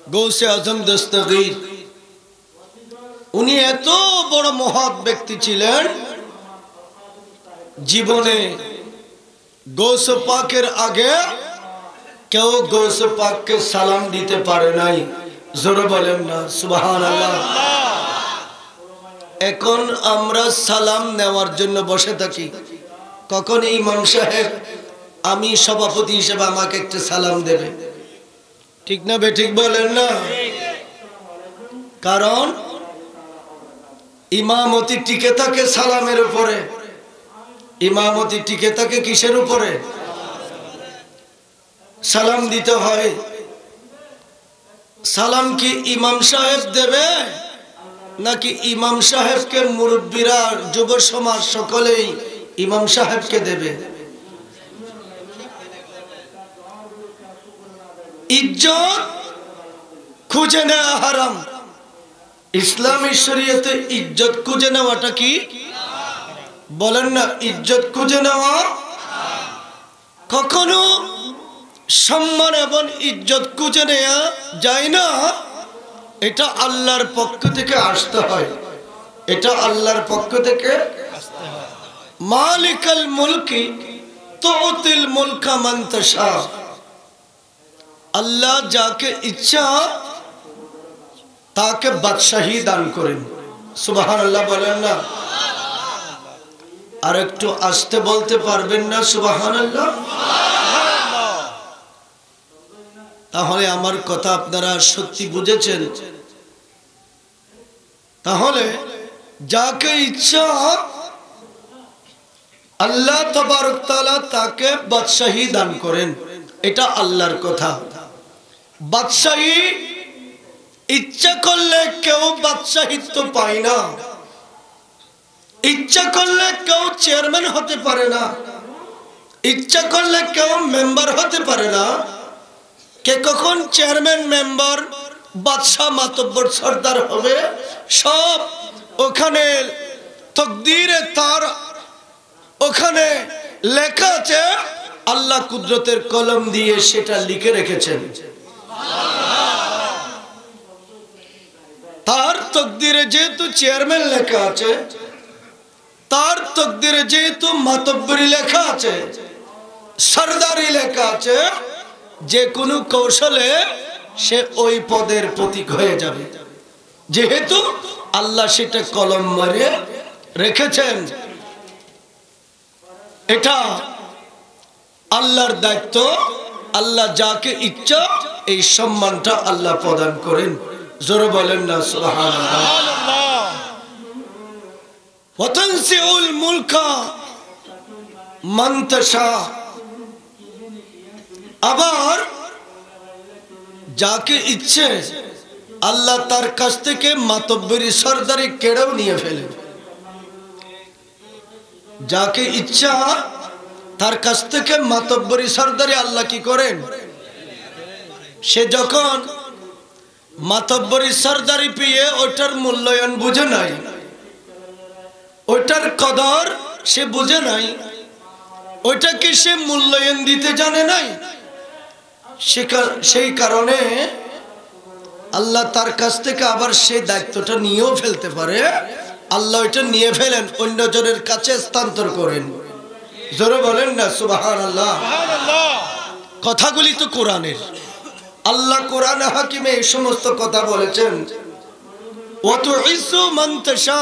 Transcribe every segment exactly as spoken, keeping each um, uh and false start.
গৌসে আজম দস্তগীর উনি এত বড় মহৎ ব্যক্তি ছিলেন, জীবনে গৌসে পাকের আগে কেউ গৌসে পাককে সালাম দিতে পারে নাই। জোরে বলেন না সুবহানাল্লাহ। এখন আমরা সালাম নেওয়ার জন্য বসে থাকি, কখন ইমাম সাহেব আমি সভাপতি হিসেবে আমাকে একটা সালাম দেবে, ঠিক না বে ঠিক বলেন না? কারণ ইমামতি টিকে থাকে সালামের উপরে। ইমামতি টিকে থাকে কিসের উপরে? সালাম দিতে হয়। সালাম কি ইমাম সাহেব দেবে নাকি ইমাম সাহেবকে মুরব্বীরা যুব সমাজ সকলেই ইমাম সাহেবকে দেবে? ইজ্জত খুঁজে নেওয়া হারাম। ইসলামী শরীয়তে ইজ্জত খুঁজে নেওয়াটা কি? বলেন না, ইজ্জত খুঁজে নেওয়া। কখনো সম্মান এবং ইজ্জত খুঁজে নেওয়া যায় না, এটা আল্লাহর পক্ষ থেকে আসতে হয়। এটা আল্লাহর পক্ষ থেকে আসতে হয়। মালিকাল মুলকি তুতিল মুলকা মান তাশা। আল্লাহ যাকে ইচ্ছা তাকে বাদশাহী দান করেন। সুবহানাল্লাহ বলেন না? আর একটু আস্তে বলতে পারবেন না সুবহানাল্লাহ? তাহলে আমার কথা আপনারা সত্যি বুঝেছেন। তাহলে যাকে ইচ্ছা আল্লাহ তাবারক তাআলা তাকে বাদশাহী দান করেন, এটা আল্লাহর কথা। বাদশাহী ইচ্ছা করলে কেউ বাদশাহিত্ব পায় না, ইচ্ছা করলে কেউ চেয়ারম্যান হতে পারে না, ইচ্ছা করলে কেউ মেম্বার হতে পারে না। কে কখন চেয়ারম্যান, মেম্বার, বাদশাহ, মাতব্বর, সর্দার হবে সব ওখানে তকদিরে তার ওখানে লেখা আছে। আল্লাহ কুদরতের কলম দিয়ে সেটা লিখে রেখেছেন। তার তকদিরে যেহেতু চেয়ারম্যান লেখা আছে, তার তকদিরে যেহেতু মাতব্বরি লেখা আছে, সরদারি লেখা আছে, যে কোনো কৌশলে সে ওই পদের প্রতীক হয়ে যাবে, যেহেতু আল্লাহ সেটা কলম মারে রেখেছেন। এটা আল্লাহর দায়িত্ব। আল্লাহ যাকে ইচ্ছা এই সম্মানটা আল্লাহ প্রদান করেন। জোরে বলেন না সুবহানাল্লাহ। ওয়া তানসিউল মুলকা মান তাশা। আবার যাকে ইচ্ছে আল্লাহ তার কাছ থেকে মাতব্বরি সরদারি কেড়েও নিয়ে ফেলে। যাকে ইচ্ছা তার কাছ থেকে মাতব্বরি সরদারি আল্লাহ কি করেন? সে যখন মাতব্বরি সরদারি পেয়ে ওটার মূল্যায়ন বুঝে নাই, ওটার কদর সে বুঝে নাই, ওইটাকে সে মূল্যায়ন দিতে জানে নাই, সেই কারণে আল্লাহ তার কাছ থেকে আবার সেই দায়িত্বটা নিয়েও ফেলতে পারে। আল্লাহ ওইটা নিয়ে ফেলেন, অন্যজনের কাছে স্থানান্তর করেন। জোরে বলেন না সুবহানাল্লাহ। কথাগুলি তো কোরআনের। আল্লাহ কোরআন হাকিমে এই সমস্ত কথা বলেছেন। ওয়া তুইজ্জু মান তাশা।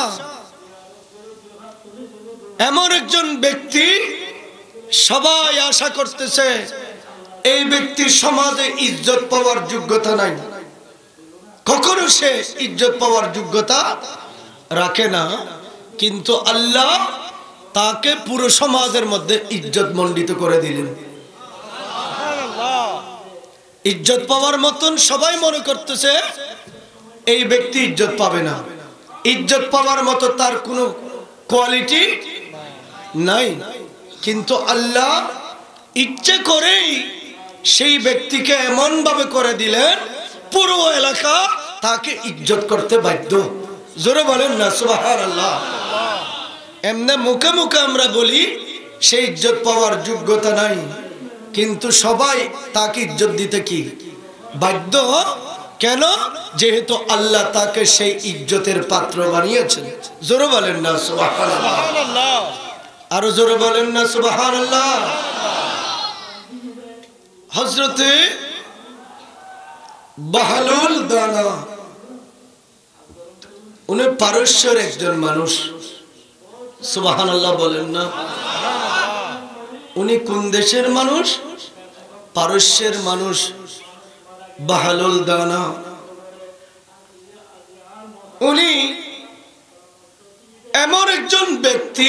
এমন একজন ব্যক্তি সবাই আশা করতেছে এই ব্যক্তির সমাজে ইজ্জত পাওয়ার যোগ্যতা নাই, কখনো সে ইজ্জত পাওয়ার যোগ্যতা রাখে না, কিন্তু আল্লাহ তাকে পুরো সমাজের মধ্যে ইজ্জত মণ্ডিত করে দিলেন। ইজ্জত পাওয়ার মতন সবাই মনে করতেছে এই ব্যক্তি ইজ্জত পাবে না, ইজ্জত পাওয়ার মতো তার কোনো কোয়ালিটি নাই, কিন্তু আল্লাহ ইচ্ছে করেই সেই ব্যক্তিকে এমন ভাবে করে দিলেন পুরো এলাকা তাকে ইজ্জত করতে বাধ্য। জোরে বলেন না সুবহানাল্লাহ। এমনি মুখে মুখে আমরা বলি সে ইজ্জত পাওয়ার যোগ্যতা নাই, কিন্তু সবাই তাকে ইজ্জত দিতে কি বাধ্য। কেন? যেহেতু আল্লাহ তাকে সেই ইজ্জতের পাত্র বানিয়েছেন। জোরে বলেন না সুবহানাল্লাহ, আরো জোরে বলেন না সুবহানাল্লাহ। হযরতে বাহলুল দানা উনি পারস্যের একজন মানুষ। সুবহানাল্লাহ বলেন না। উনি কোন দেশের মানুষ? পারস্যের মানুষ বাহলুল দানা। উনি এমন একজন ব্যক্তি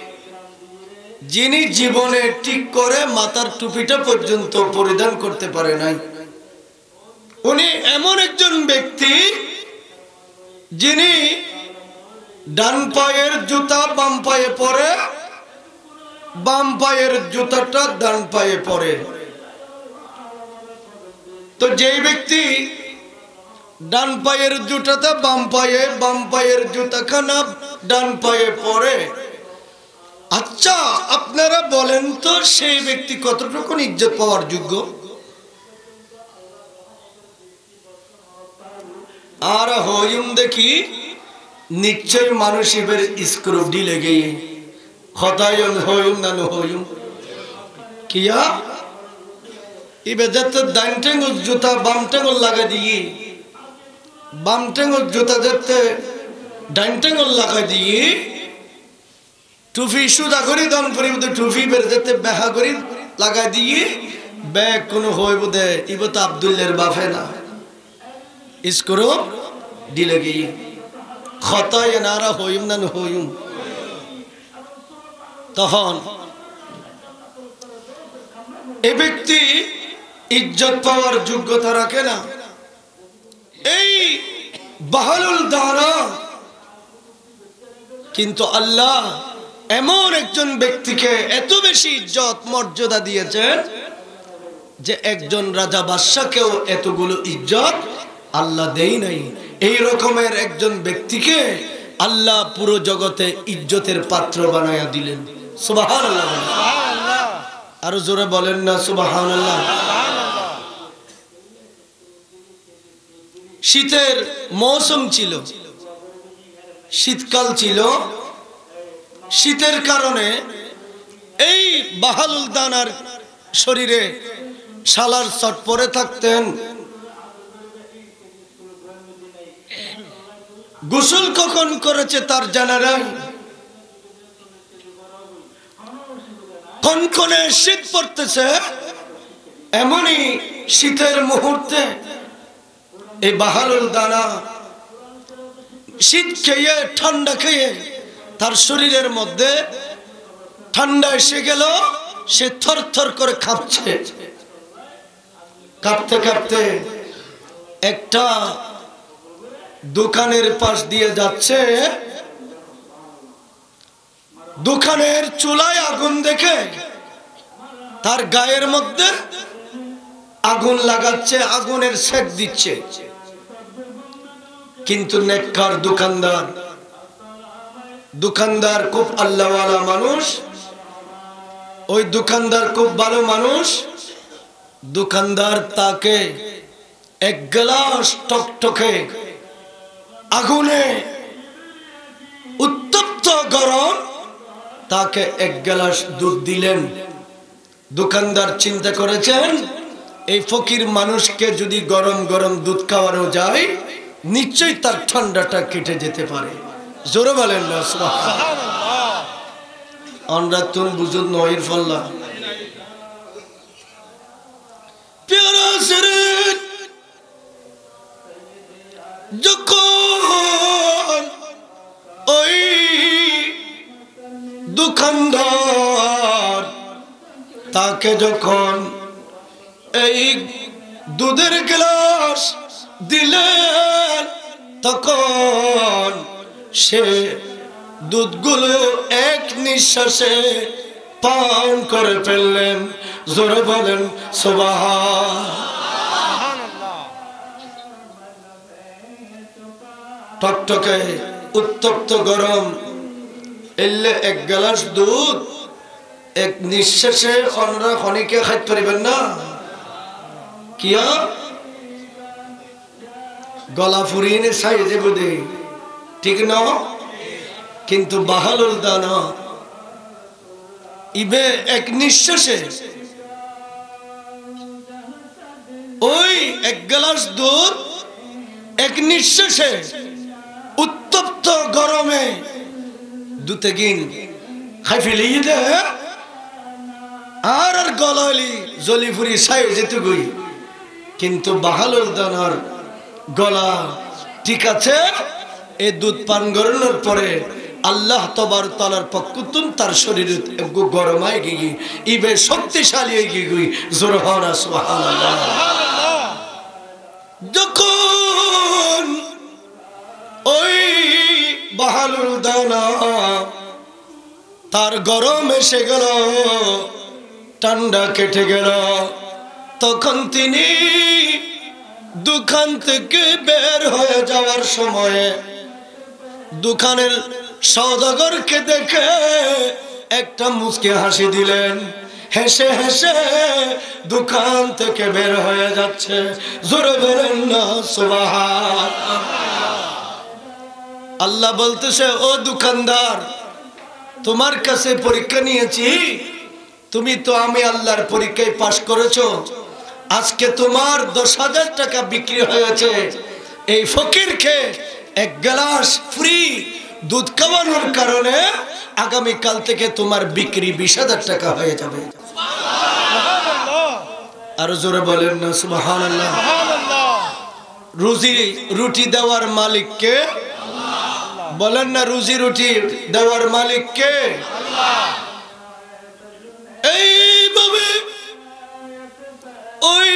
যিনি জীবনে ঠিক করে মাথার টুপিটা পর্যন্ত পরিধান করতে পারে নাই। উনি এমন একজন ব্যক্তি যিনি ডান পায়ের জুতা বাম পায়ে পরে, বাম পায়ের জুতাটা ডান পায়ে পরে। তো যেই ব্যক্তি ডান পায়ের জুতাটা বাম পায়ে, বাম পায়ের জুতাখানা ডান পায়ে পরে, আচ্ছা আপনারা বলেন তো সেই ব্যক্তি কতটুকু ইজ্জত পাওয়ার যোগ্য? আর হইম দেখি নিশ্চয় মানুষ এবার স্ক্রু ঢিলে গিয়ে হতায়ন হইম না হইম কিয়া এবার যাতে ডান টেঙ্গল জুতা বাম টেঙ্গল লাগা দিয়ে, বাম টেঙ্গল জুতা যাতে ডান টেঙ্গল লাগা দিয়ে, টুফি সুদা করি দান করি টুফি বের যেতে বেহা করি লাগা দিয়ে ব্যাগ কোনো হইব দে ইব তো আব্দুল্লের বাফে না ইসকরো দিলে গিয়ে খতায় নারা হইম না হইম। তখন এ ব্যক্তি ইজ্জত পাওয়ার যোগ্যতা রাখে না। এই বাহলুল দানা কিন্তু আল্লাহ এমন একজন ব্যক্তিকে এত বেশি ইজ্জত মর্যাদা দিয়েছেন যে একজন রাজা বাদশাকেও এতগুলো ইজ্জত আল্লাহ দেই নাই। এই রকমের একজন ব্যক্তিকে আল্লাহ পুরো জগতে ইজ্জতের পাত্র বানায়া দিলেন। সুবহানাল্লাহ, আরো জোরে বলেন না সুবহানাল্লাহ। শীতের মৌসুম ছিল, শীতকাল ছিল। শীতের কারণে এই বাহলুল দানার শরীরে শালার শট পরে থাকতেন। গোসল কখন করেছে তার জানা নাই। কনকনে শীত পড়তেছে, এমনই শীতের মুহূর্তে এই বাহলুল দানা শীত খেয়ে ঠান্ডা খেয়ে তার শরীরের মধ্যে ঠান্ডা এসে গেল। সে থর থর করে কাঁপছে। কাঁপতে কাঁপতে একটা দোকানের পাশ দিয়ে যাচ্ছে। দোকানের চুলায় আগুন দেখে তার গায়ের মধ্যে আগুন লাগাচ্ছে, আগুনের সেক দিচ্ছে। কিন্তু নেককার দোকানদার, দোকানদার খুব আল্লাহওয়ালা মানুষ। ওই দোকানদার খুব ভালো মানুষ। দোকানদার তাকে এক গ্লাস টকটকে আগুনে উত্তপ্ত গরম তাকে এক গ্লাস দুধ দিলেন। দোকানদার চিন্তা করেছেন এই ফকির মানুষকে যদি গরম গরম দুধ খাওয়ানো যায় নিশ্চয়ই তার ঠান্ডাটা কেটে যেতে পারে। জোরে বলেন না সুবহানাল্লাহ। আমরা তুন বুঝুন নয়ের ফল্লা প্যারা শরীর যখন ওই দোকানদার তাকে যখন এই দুধের গ্লাস দিলেন তখন সে দুধগুলো এক নিঃশ্বাসে পান করে ফেললেন। জোরে বলেন সুবহানাল্লাহ। টকটকে উত্তপ্ত গরম এলে এক গ্লাস দুধ এক নিঃশ্বাসে অন্যরা খনিকে খাইতে পারিবেন না। কিয়া গলা ফুরিয়ে সাইজে বুঝে ঠিক না, কিন্তু বাহালুল দানা ইবে এক নিঃশ্বাসে ওই এক গ্লাস দুধ এক নিঃশ্বাসে উত্তপ্ত গরমে দুতে গিন খাই ফেলি দে আর আর গলালি জলি ফুরি সাই যেতুগুই, কিন্তু বাহালুল দানার গলা ঠিক আছে। এই দুধ পান করানোর পরে আল্লাহ তবার তালার পক্ষতুন তার শরীর গরমায় গিয়ে ইবে শক্তিশালী হয়ে গিয়ে জোর হওয়া সুবহানাল্লাহ। যখন ওই বাহালুল দানা তার গরম এসে গেল, ঠান্ডা কেটে গেল, তখন তিনি দোকান থেকে বের হয়ে যাওয়ার সময়ে দোকানের সওদাগরকে দেখে একটা মুচকি হাসি দিলেন, হেসে হেসে দোকান থেকে বের হয়ে যাচ্ছে। জোরে বলেন না সুবহানাল্লাহ। আল্লাহ বলতেছে, ও দোকানদার, তোমার কাছে পরীক্ষা নিয়েছি, তুমি তো আমি আল্লাহর পরীক্ষায় পাশ করেছো, আজকে তোমার দশ হাজার টাকা বিক্রি হয়েছে। এই ফকিরকে এক গ্লাস ফ্রি দুধ খাওয়ানোর কারণে আগামী কাল থেকে তোমার বিক্রি বিশ হাজার টাকা হয়ে যাবে। আরো জোরে বলেন না সুবহানাল্লাহ। রুজি রুটি দেওয়ার মালিককে বলেন না, রুজি রুটি দেওয়ার মালিককে। এইভাবে ওই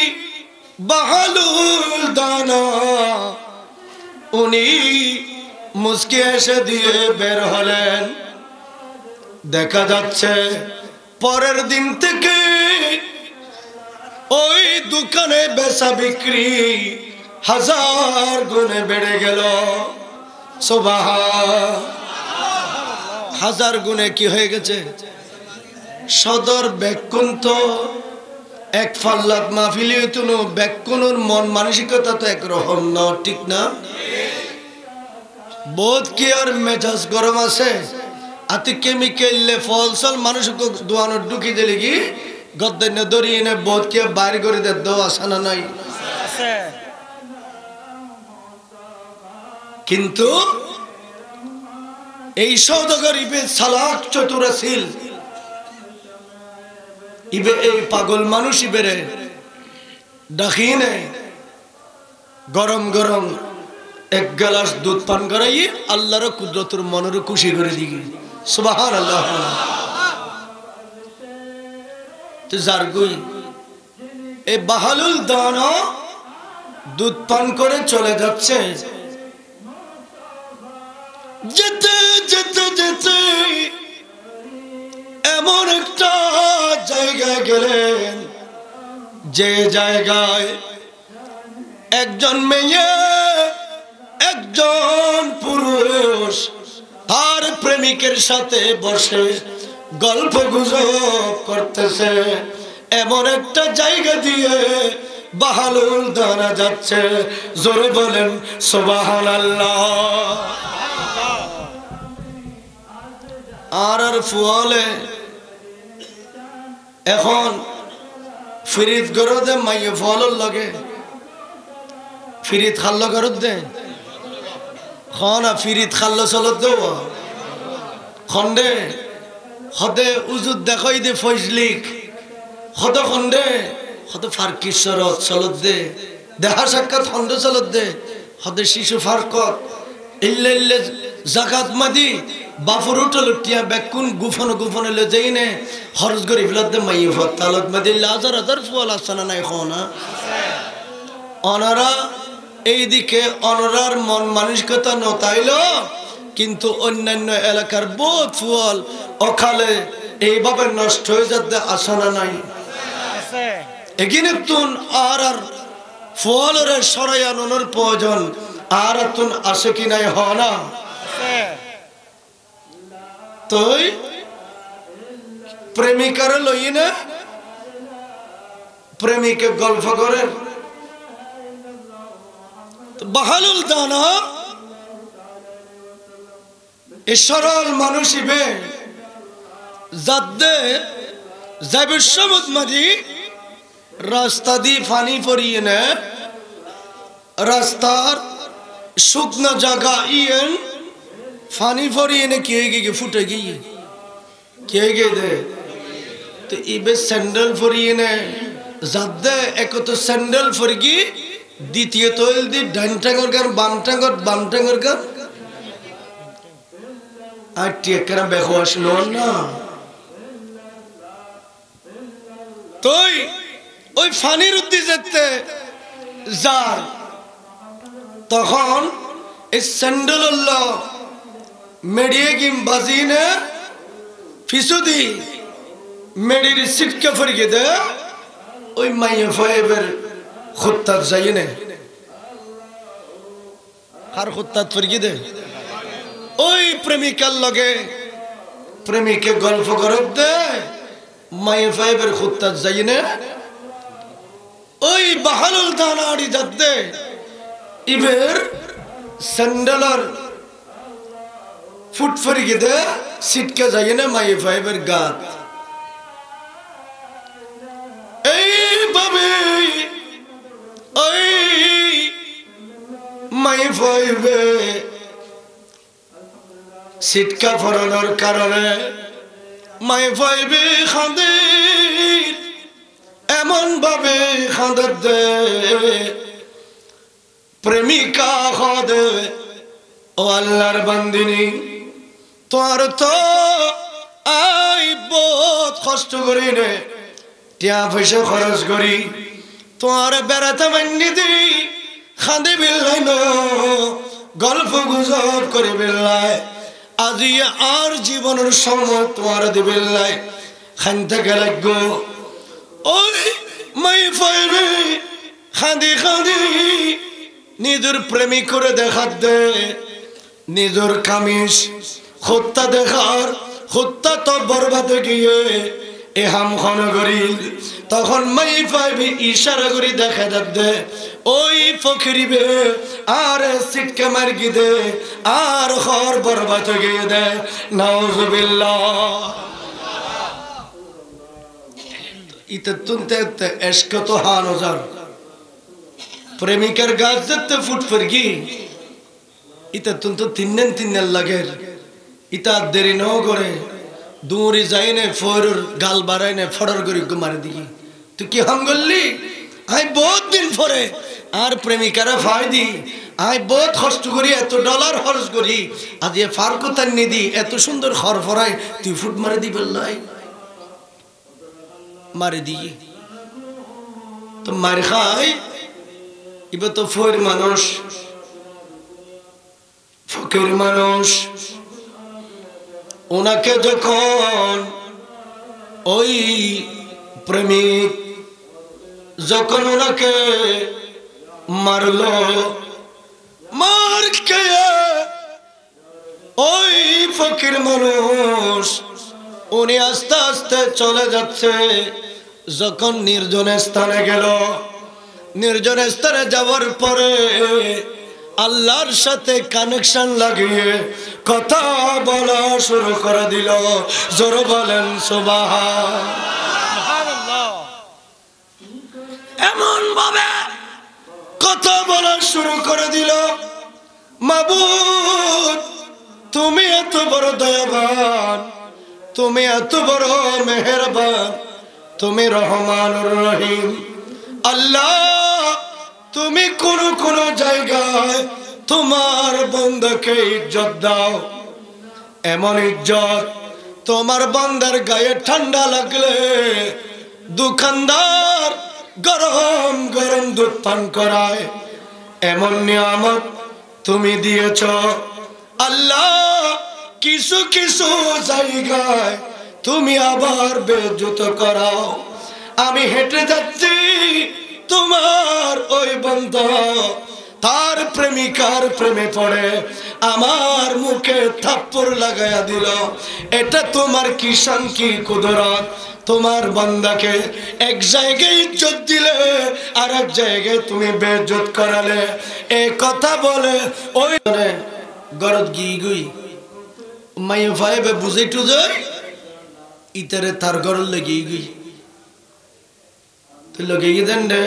বাহালুল দানা উনি মুচকি এসে দিয়ে বের হলেন। দেখা যাচ্ছে পরের দিন থেকে ওই দোকানে বেচা বিক্রি হাজার গুণে বেড়ে গেল। সুবহান, হাজার গুণে কি হয়ে গেছে? সদর বেকুন্ত এক ফাল্লাত মাহফিলি হইতো না, বেকুনোর মন মানসিকতা তো একরকম না, ঠিক না? বোধ কি আর মেজাজ গরম আছে, আতি কেমিক্যালে ফলসল মানুষকে দোয়ানোর ঢুকি দিলে কি গদ্দের না দড়িয়ে নে বোধ কি বাইর করে দে দো আসানা নাই। কিন্তু এই সওদাগর ইবে চালাক চতুর আছিল, ইবে এই পাগল মানুষ ইবেরে ডাকি নে গরম গরম এক গ্লাস দুধ পান করাই আল্লাহর কুদরতের মনের খুশি করে দিই। সুবহানাল্লাহ। তো জারগুই এই বাহালুল দানা দুধ পান করে চলে যাচ্ছে। যেতে যেতে যেতে এমন একটা জায়গায় গেলেন, যে জায়গায় একজন মেয়ে একজন পুরুষ তার প্রেমিকের সাথে বসে গল্প গুজব করতেছে। এমন একটা জায়গা দিয়ে বাহালুল দানা যাচ্ছে। জোরে বলেন সুবহানাল্লাহ। আর আর ফুয়ালে এখন ফিরিত গরদ দে মাইয়ে ফলর লগে ফিরিত খাল্ল গরদ দে খনা ফিরিত খাল্ল চলত দেব খন্ডে হদে উজুদ দেখাই দে ফজলিক হদ খন্ডে হদ ফারকিশ্বরত চলত দে দেখা সাক্ষাৎ খন্ড চলত দে হদে শিশু ফারকত ইল্লে ইল্লে জাকাত মাদি বাফুর উঠল টিয়া বেকুন গুফন গুফন লে যাইনে খরচ করি ফেলতে মাই ফতালত মাদি হাজার হাজার ফুয়াল আসনা নাই খনা অনারা এইদিকে অনরার মন মানসিকতা নতাইল, কিন্তু অন্যান্য এলাকার বহুত ফুয়াল অকালে এইভাবে নষ্ট হয়ে যাতে আসনা নাই। এগিনে তুন আর আর ফুয়ালরে সরাই আনানোর প্রয়োজন আর তুন আসে কি নাই হ না। তুই প্রেমিকারে লই না প্রেমিকে গল্প করেন, বাহালুল দানা এ সরল মানুষিবে যাদে যাবিসমত মারি রাস্তা দি পানি পরিয়ে নে রাস্তার শুকনো জায়গা ইয়েন পানি পরিয়ে নে কে গে ফুটে গিয়ে কে গে দে তো ইবে স্যান্ডেল পরিয়ে নে যাদে এক তো স্যান্ডেল পরগি দ্বিতীয় তৈল দি ডান টাঙ্গর গান বাম টাঙ্গর বাম টাঙ্গর গান আর টিকেরা বেখোয়াস নন না তুই ওই ফানির উদ্দেশ্যে যার তখন এই স্যান্ডেল মেডিয়ে গিম বাজিনে ফিসুদি মেডির সিটকে ফরিয়ে দে ওই মাইয়ে ফাইবের খুত্তার যাইনে আর খুত্তার ফরিয়ে দে ওই প্রেমিকার লগে প্রেমিকে গল্প করব দে মাইয়ে ফাইবের খুত্তার যাইনে ওই বাহালুল দানাড়ি যাতে ইবের স্যান্ডেলার ফুট ফরিয়ে দে সিটকে যাইনে মাইয়ে ফাইবের গাত এইভাবে ওই মাইয়ে ফাইবে সিটকা ফরানোর কারণে মাইয়ে ফাইবে খাঁদে এমন ভাবে খাঁদে দে প্রেমিকা খাঁদে ও আল্লাহর বান্দিনী তোর তো আই বহুত কষ্ট করি রে টিয়া পয়সা খরচ করি তোর বেড়াতে মান্নি দি খাঁদে বিল্লাই ন গল্প গুজব করে বিল্লাই আজি আর জীবনের সময় তোমার দিবিল্লাই খান থেকে লাগবো ওই মাই ফাইবে খাঁদি খাঁদি নিজের প্রেমিক করে দেখাত দে নিজের কামিজ হত্যা দেখার হত্যা তো বরবাদ গিয়ে এ হাম খন করি তখন মাই পাইবি ইশারা করি দেখা দে ওই ফকিরিবে আর সিটকে মার গিয়ে দে আর ঘর বরবাদ গিয়ে দে নাউজুবিল্লাহ ইতে তুনতে এশক তো হান হাজার প্রেমিকার গাছ যেতে ফুট ফরগি ইতে তুন তো তিনদিন তিনদিন লাগের ইতা দেরি ন করে দূরে যাইনে ফরর গাল বাড়াইনে ফড়র করি মারি দিই তুই কি হাম গল্লি আই বহুত দিন পরে আর প্রেমিকারা ফাই দি আই বহুত কষ্ট করি এত ডলার খরচ করি আজ এ ফারকো তার নিদি এত সুন্দর খর ফরাই তুই ফুট মারি দি বললাই মারি দি তো মার খাই এবার তো ফর মানুষ ফকির মানুষ ওনাকে যখন ওই প্রেমিক যখন ওনাকে মারলো মার কে ওই ফকির মানুষ উনি আস্তে আস্তে চলে যাচ্ছে যখন নির্জন স্থানে গেল নির্জন স্থানে যাওয়ার পরে আল্লাহর সাথে কানেকশন লাগিয়ে কথা বলা শুরু করে দিল জোরে বলেন সুবহানাল্লাহ এমন ভাবে কথা বলা শুরু করে দিল মাবুদ তুমি এত বড় দয়াবান তুমি এত বড় মেহেরবান তুমি রহমানুর রহিম আল্লাহ তুমি কোন কোন জায়গায় তোমার বান্দাকে ইজ্জত দাও এমন ইজ্জত তোমার বান্দার গায়ে ঠান্ডা লাগলে দোকানদার গরম গরম দুধ পান করায় এমন নিয়ামত তুমি দিয়েছ আল্লাহ কিছু কিছু জায়গায় তুমি আবার বেজ্জত করাও আমি হেঁটে যাচ্ছি তোমার ওই বান্দা তার প্রেমিকার প্রেমে পড়ে আমার মুখে থাপ্পড় লাগায়া দিল। এটা তোমার কি শান কি কুদরত, তোমার বান্দাকে এক জায়গায় ইজ্জত দিলে আর এক জায়গায় তুমি বেইজ্জত করালে। এই কথা বলে ওই গরত গি গুই মাই ভাইবে বুঝে টুজে ইতারে তার গরল লেগে গই তো লগে দেন রে।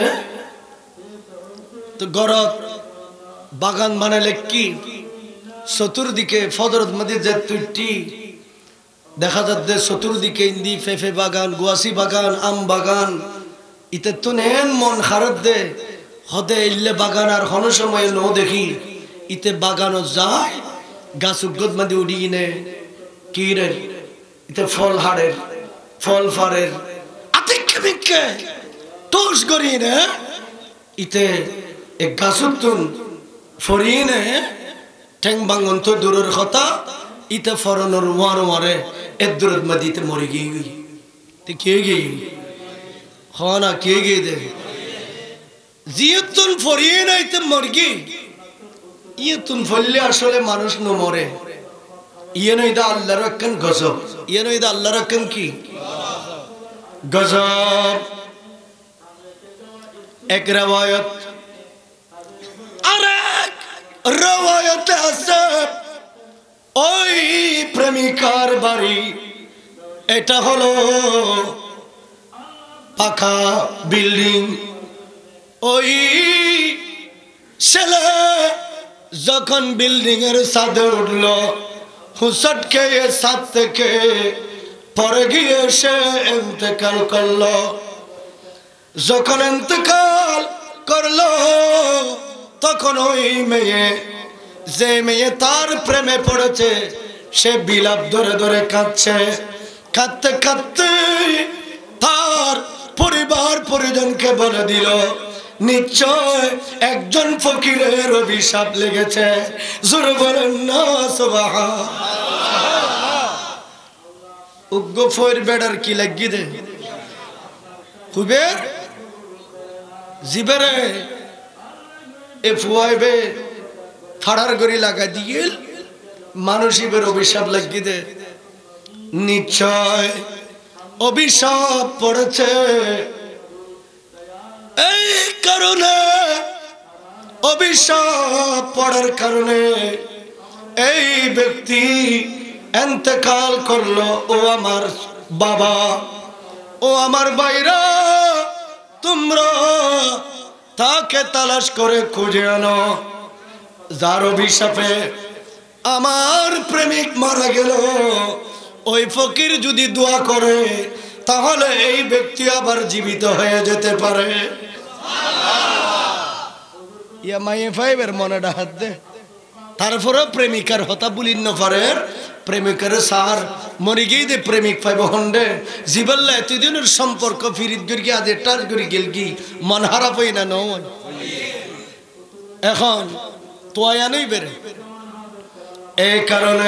তো গরত বাগান বানালে কি চতুর্দিকে ফদরত মধ্যে যে তুইটি দেখা যাচ্ছে চতুর্দিকে ইন্দি ফেফে বাগান, গুয়াশি বাগান, আম বাগান, ইতে তো নেন মন খারাপ দে হদে ইল্লে বাগান আর হন সময় ন দেখি ইতে বাগানও যায় গাছ উদ্গত মাঝে উঠি কিনে কিরের ইতে ফল হাড়ের ফল ফাড়ের আতিকে বিকে টোস করি নে ইতে এক গাছ উত্তুন ফরিয়ে নে ঠেং বাঙ্গন তো দূরের কথা ইতে ফরনোর ওয়ার ওয়ারে এ দূরত মাদিতে মরে গিয়ে গই তে কে গিয়ে খানা কে গিয়ে দে জিয়তুন ফরিয়ে না ইতে মরগি ইয়তুন ফললে আসলে মানুষ ন মরে। ইয়ে নই দা আল্লাহর একখান গজব, ইয়ে নই দা আল্লাহর একখান কি গজব। এক রওয়ায়াত আরেক রওয়ায়াতে আছে ওই প্রেমিকার বাড়ি এটা হলো পাকা বিল্ডিং। ওই ছেলে যখন বিল্ডিং এর ছাদে উঠলো হুসট খেয়ে ছাদ থেকে পরে গিয়ে সে ইন্তেকাল করলো। যখন ইন্তেকাল করলো তখন ওই মেয়ে যে মেয়ে তার প্রেমে পড়েছে সে বিলাপ ধরে ধরে কাঁদছে। কাঁদতে কাঁদতে তার পরিবার পরিজনকে বলে দিল নিশ্চয় একজন ফকিরের অভিশাপ লেগেছে। জোরে বলেন না সুবহানাল্লাহ। উগ্র ফয়ের বেড়ার কি লাগি দে হুবের জিবেরে এ ফুয়াইবে ফাড়ার গড়ি লাগা দিয়ে মানুষের অভিশাপ লাগি দে। নিশ্চয় অভিশাপ পড়েছে এই কারণে, অভিশাপ পড়ার কারণে এই ব্যক্তি ইন্তেকাল করলো। ও আমার বাবা, ও আমার ভাইরা, তোমরা তাকে তালাশ করে খুঁজে আনো যার অভিশাপে আমার প্রেমিক মারা গেল। ওই ফকির যদি দোয়া করে তাহলে এই ব্যক্তি আবার জীবিত হয়ে যেতে পারে। ইয়া মাইয়ে ফাইবের মনেটা হাত দে তারপরে প্রেমিকার হতা বুলিন নফারের প্রেমিকার সার মরে গিয়ে দে প্রেমিক ফাইব হন্ডে জীবল্লা এতদিনের সম্পর্ক ফিরিত গিয়ে আজ টাচ করে গেল কি মন হারা পাই না নন এখন তো আয়া নেই বেরে। এই কারণে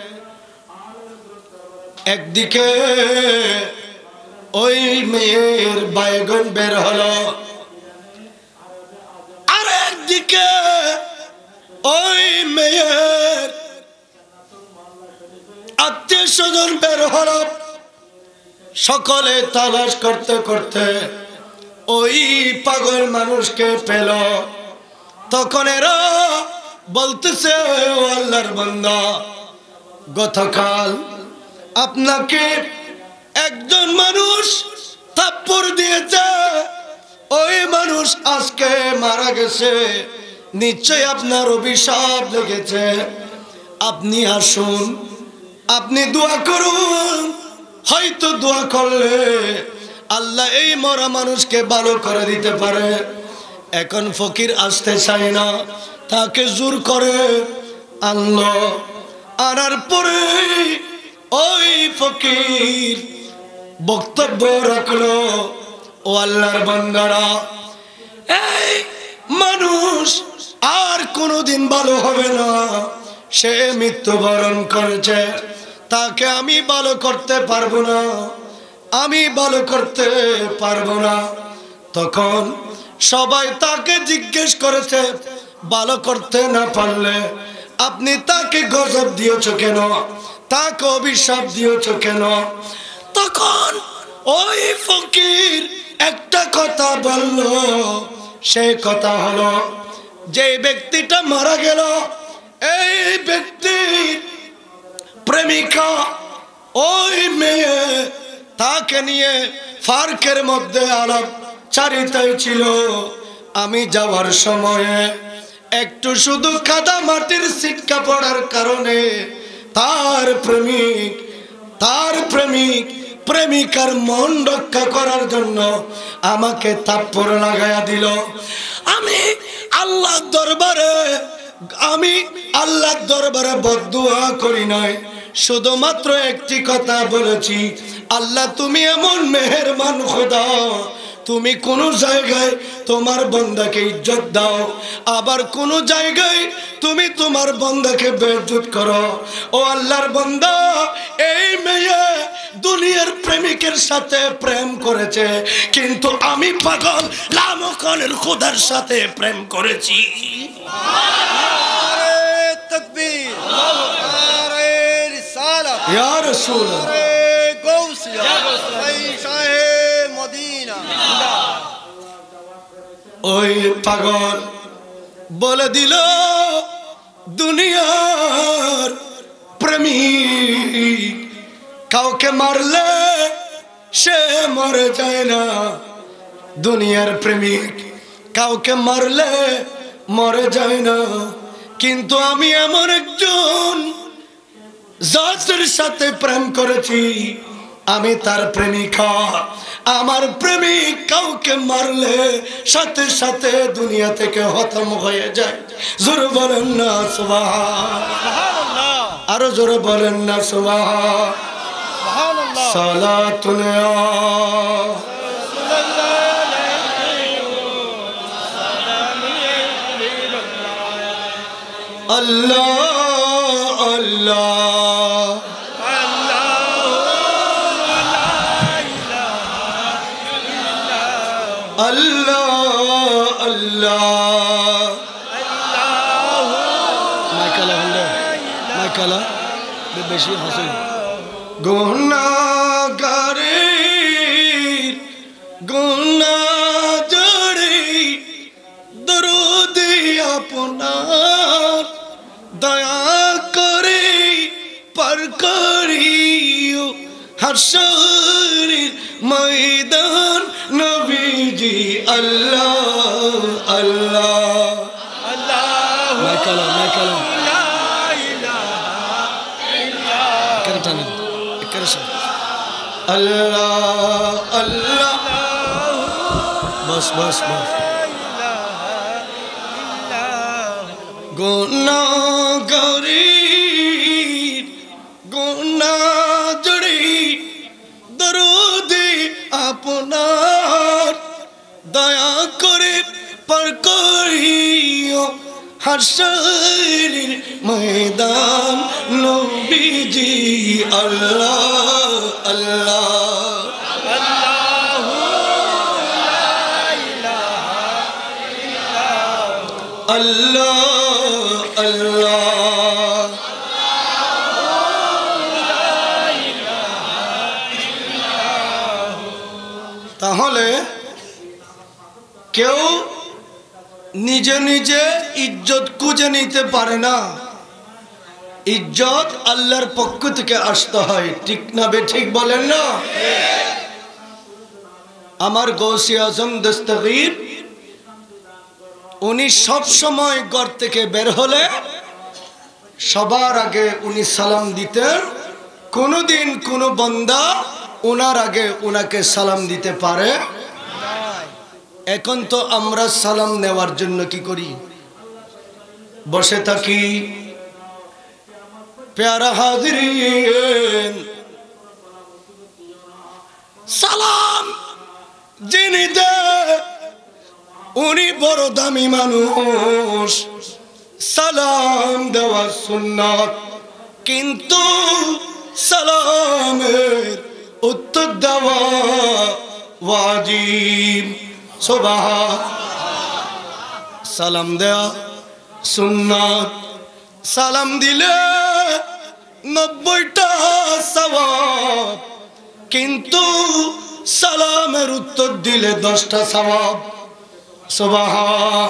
একদিকে ওই মেয়ের বাইগন বের হলো, আর একদিকে ওই মেয়ের আত্মীয় স্বজন বের হলো। সকলে তালাশ করতে করতে ওই পাগল মানুষকে পেল। তখন এরা বলতেছে ও আল্লাহর বান্দা, গতকাল আপনাকে একজন মানুষ থাপ্পড় দিয়েছে, ওই মানুষ আজকে মারা গেছে, নিশ্চয় আপনার অভিশাপ লেগেছে। আপনি আসুন, আপনি দোয়া করুন, হয়তো দোয়া করলে আল্লাহ এই মরা মানুষকে ভালো করে দিতে পারে। এখন ফকির আসতে চায় না, তাকে জোর করে আনলো। আনার পরে ওই ফকির বক্তব্য রাখলো, ও আল্লাহর বান্দারা, এই মানুষ আর কোনোদিন ভালো হবে না, সে মৃত্যুবরণ করেছে, তাকে আমি ভালো করতে পারবো না, আমি ভালো করতে পারবো না। তখন সবাই তাকে জিজ্ঞেস করেছে, ভালো করতে না পারলে আপনি তাকে গজব দিয়েছো কেন, তাকে অভিশাপ দিয়েছো কেন? তখন ওই ফকির একটা কথা বলল, সেই কথা হলো যে ব্যক্তিটা মারা গেল এই ব্যক্তির প্রেমিকা ওই মেয়ে তাকে নিয়ে পার্কের মধ্যে আলাপ চারিতাই ছিল। আমি যাওয়ার সময়ে একটু শুধু কাদা মাটির ছিটকা পড়ার কারণে তার প্রেমিক তার প্রেমিক প্রেমিকার মন রক্ষা করার জন্য আমাকে থাপ্পড় লাগায়া দিল। আমি আল্লাহর দরবারে আমি আল্লাহর দরবারে বদদুয়া করি নাই, শুধুমাত্র একটি কথা বলেছি, আল্লাহ তুমি এমন মেহেরবান খোদা, তুমি কোন জায়গায় তোমার বান্দাকে ইজ্জত দাও, আবার কোন জায়গায় তুমি তোমার বান্দাকে বেইজ্জত করো। ও আল্লাহর বান্দা, এই মেয়ে দুনিয়ার প্রেমিকের সাথে প্রেম করেছে, কিন্তু আমি পাগল লামকানের খোদার সাথে প্রেম করেছি। নারে তাকবীর, নারে রিসালাত, ইয়া রাসূল, নারে গাউসিয়া, এই শাহে মদিনা। ওই পাগল বলে দিল দুনিয়ার প্রেমিক কাউকে মারলে সে মরে যায় না, দুনিয়ার প্রেমিক কাউকে মারলে মরে যায় না, কিন্তু আমি এমন একজন জাতের সাথে প্রেম করেছি, আমি তার প্রেমিকা। আমার প্রেমিক কাউকে মারলে সাথে সাথে দুনিয়া থেকে খতম হয়ে যায়। জোরে বলেন না সুবহানাল্লাহ, আরো জোরে বলেন না সুবহানাল্লাহ। সালাতুন আল্লাহ আল্লাহ Allah Allah Michael Honda Michael beshi hasil গুনাহগারে গুনাহজড়ি দরুদি আপনার দয়া করে পার করিও হাসরের ময়দান নবীজি। আল্লাহ আল্লাহ আল্লাহ মাইকালা মাইকালা লা ইলাহা ইল্লাল্লাহ করতানা করছে আল্লাহ আল্লাহ বস বস বস গুনাহগারি গুনাহজড়ি দরুদি আপনার দয়া করে পার করিও হাসরের ময়দান নবীজি। আল্লাহ আল্লাহ আল্লাহু লা ইলাহা ইল্লাল্লাহ আল্লাহ আল্লাহ তাহলে কেউ নিজে নিজে ইজ্জত খুঁজে নিতে পারে না, ইজ্জত আল্লাহর পক্ষ থেকে আসতে হয়, ঠিক না বে ঠিক বলেন না? আমার গৌসে আজম দস্তগীর উনি সব সময় ঘর থেকে বের হলে সবার আগে উনি সালাম দিতেন, কোনোদিন কোনো বান্দা ওনার আগে ওনাকে সালাম দিতে পারে। এখন তো আমরা সালাম নেওয়ার জন্য কি করি, বসে থাকি। প্যারা হাজিরিন, সালাম যিনি দেয় উনি বড় দামি মানুষ, সালাম দেওয়া সুন্নাত, কিন্তু সালামের উত্তর দেওয়া ওয়াজিব। সুবহান, সালাম দেওয়া সুন্নাত, সালাম দিলে নব্বইটা সওয়াব, কিন্তু সালামের উত্তর দিলে দশটা সওয়াব। সুবহান।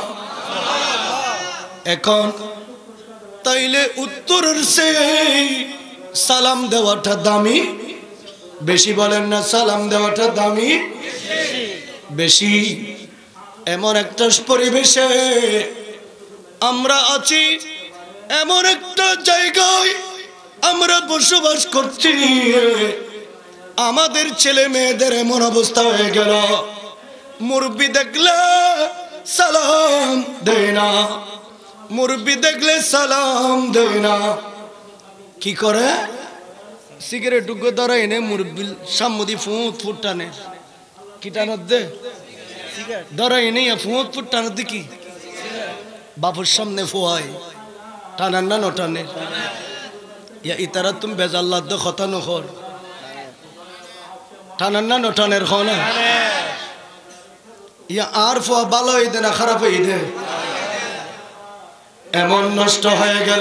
এখন তাইলে উত্তরের সে সালাম দেওয়াটা দামি বেশি, বলেন না? সালাম দেওয়াটা দামি বেশি। এমন একটা পরিবেশে আমরা আছি, এমন একটা জায়গায় আমরা বসবাস করছি, আমাদের ছেলে মেয়েদের এমন অবস্থা হয়ে গেল, মুরব্বি দেখলে সালাম দেয় না, মুরব্বি দেখলে সালাম দেয় না। কি করে? সিগারেট টুকু ধরা এনে মুরব্বির সামনে ফুট ফুট টানে। কি টানত দে? ধরা এনে ফুট ফুট টানত দি কি বাপুর সামনে ফোয়াই টানার না নটানে? ইয়া ইতারা তুমি বেজাল্লাদ কথা নখর টানার না নটানের খ না? ইয়া আর ফোয়া ভালো হয়ে দে না খারাপ হয়ে দে? এমন নষ্ট হয়ে গেল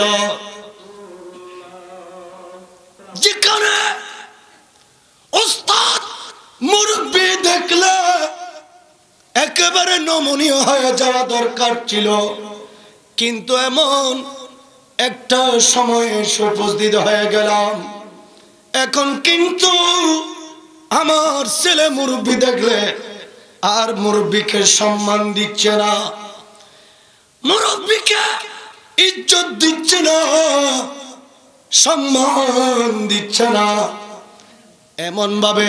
যেখানে ওস্তাদ মুরব্বি দেখলে একেবারে নমনীয় হয়ে যাওয়া দরকার ছিল, কিন্তু এমন একটা সময়ে উপস্থিত হয়ে গেলাম, এখন কিন্তু আমার ছেলে মুরব্বি দেখলে আর মুরব্বিকে সম্মান দিচ্ছে না, মুরব্বিকে ইজ্জত দিচ্ছে না, সম্মান দিচ্ছে না। এমন ভাবে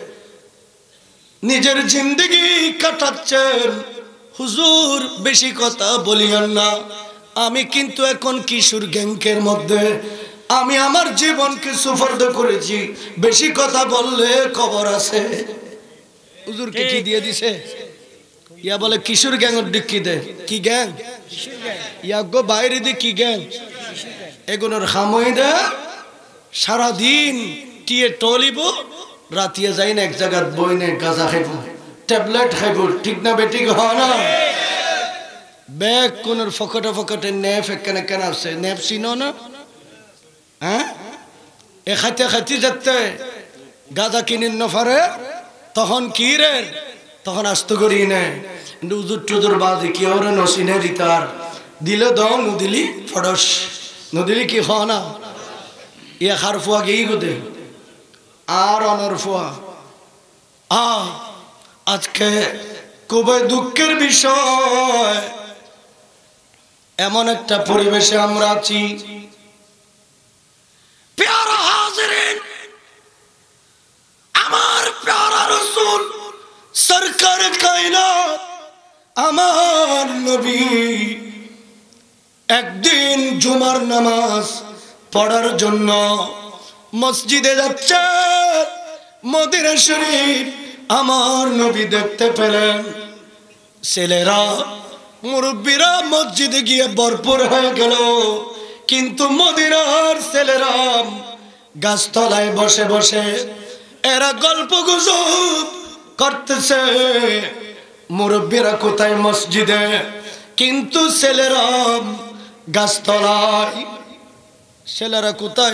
নিজের জিন্দগি কাটাচ্ছেন। হুজুর বেশি কথা বলিয়েন না, আমি কিন্তু এখন কিশোর গ্যাংকের মধ্যে আমি আমার জীবনকে সুফর্দ করেছি, বেশি কথা বললে খবর আছে। হুজুরকে কি দিয়ে দিছে? ইয়া বলে কিশোর গ্যাংয়ের দিক কি দে? কি গ্যাং? ইয়া গো বাইরে দি কি গ্যাং? এগুলোর খামই দে সারাদিন টিয়ে টলিব, রাতিয়ে যাই না এক জায়গার বইনে গাঁজা খাইব, ট্যাবলেট খাইব, ঠিক না বেঠিক? হ না? ব্যাগ কোন ফকটে ফকটে নেপ এখানে কেন আছে? নেপ চিনো না? হ্যাঁ, এ খাইতে খাইতে যাতে গাঁজা কিনিন নফারে তখন কি রে, তখন আস্ত করি নে উজুর টুজুর বাজি কি ওরে নসিনে দিতার দিলে দং নদিলি ফডস নদিলি কি খ না? ইয়া খার ফুয়া গেই গোদে আর অনর ফুয়া। আ আজকে খুবই দুঃখের বিষয়, এমন একটা পরিবেশে আমরা আছি। প্যারা হাজিরিন, আমার প্যারা রাসূল সরকার কায়নাত আমার নবী একদিন জুমার নামাজ পড়ার জন্য মসজিদে যাচ্ছে, মদিনা শরীফ আমার নবী দেখতে পেলেন। ছেলেরা মুরব্বীরা মসজিদে গিয়ে ভরপুর হয়ে গেল, কিন্তু মদিনার ছেলেরা গাছতলায় বসে বসে এরা গল্প গুজব করতেছে। মুরব্বীরা কোথায়? মসজিদে, কিন্তু ছেলেরা গাছতলায়। ছেলেরা কোথায়?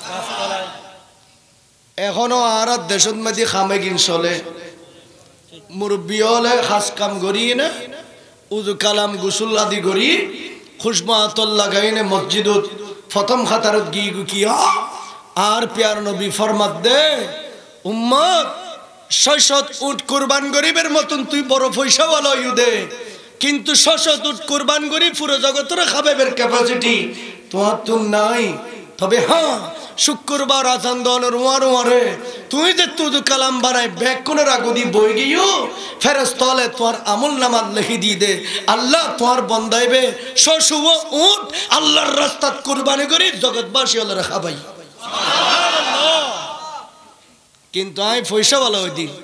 এখনো আর দেশত মাঝে খামে গিন চলে। মুরব্বী হলে খাস কাম করি না, উজু কালাম গুসুল আদি করি খুশবু আতর লাগাই নে মসজিদত প্রথম খাতারত গিয়ে গুকিয়া আর প্যার নবী ফরমাত দে, উম্মত ছয়শত উট কুরবান গরিবের মতন তুই বড় পয়সা ভালো দে, কিন্তু ছয়শত উট কুরবান গরিব পুরো জগতের খাবেবের ক্যাপাসিটি তোমার তো নাই। তবে হ্যাঁ, শুক্রবার আজান দনের ওয়ার ওয়ারে তুই যে তুদু কালাম বানাই ব্যাগ কোনের আগদি বই গিয়েও ফেরস তলে তোমার আমল নামাজ লিখি দিয়ে দে, আল্লাহ তোমার বন্দাইবে শশু উট আল্লাহর রাস্তাত কুরবানি করি জগৎবাসী আল্লাহ খাবাই। কিন্তু আমি পয়সা ভালো ওই দিন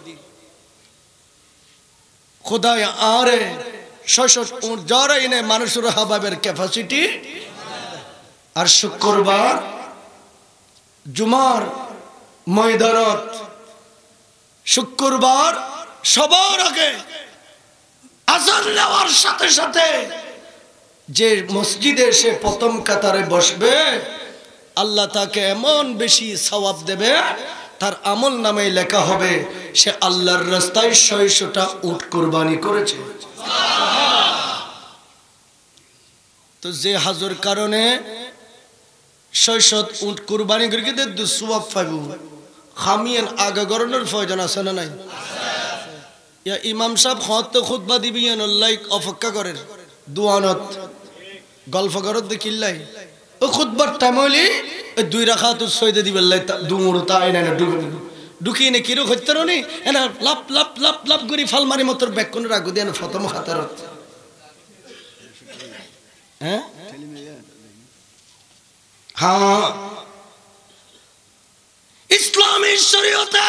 খোদায় আরে ছয়শো উট যারা এনে মানুষের হাবাবের ক্যাপাসিটি। আর শুক্রবার জুমার ময়দানত শুক্রবার সবার আগে আজান দেওয়ার সাথে সাথে যে মসজিদে এসে প্রথম কাতারে বসবে আল্লাহ তাকে এমন বেশি সওয়াব দেবে, তার আমল নামে লেখা হবে সে আল্লাহর রাস্তায় ছয়শটা উট কুরবানি করেছে। তো যে হাজুর কারণে ছয়শত উট কুরবানি করে কিন্তু দুসওয়াব পাবো, খামিয়ান আগা গরনের প্রয়োজন আছে না নাই? ইয়া ইমাম সাহেব খত খুতবা দিবিয়ান লাইক অপেক্ষা করেন দুয়ানত গল্প করত দেখিল্লাই ও খুতবার টাইম হইলি ওই দুই রাখা তো সইদে দিবে লাই দুমুর তাই না ডুবে ঢুকি নে কিরো হইতার নি এনা লাপ লাপ লাপ লাপ করি ফালমারি মতর ব্যাক কোন রাখো দেন ফতম খাতারত। হ্যাঁ হ্যাঁ ইসলামী শরীয়তে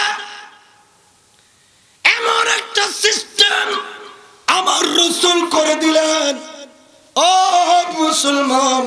এমন একটা সিস্টেম আমার রাসূল করে দিলেন। ও মুসলমান,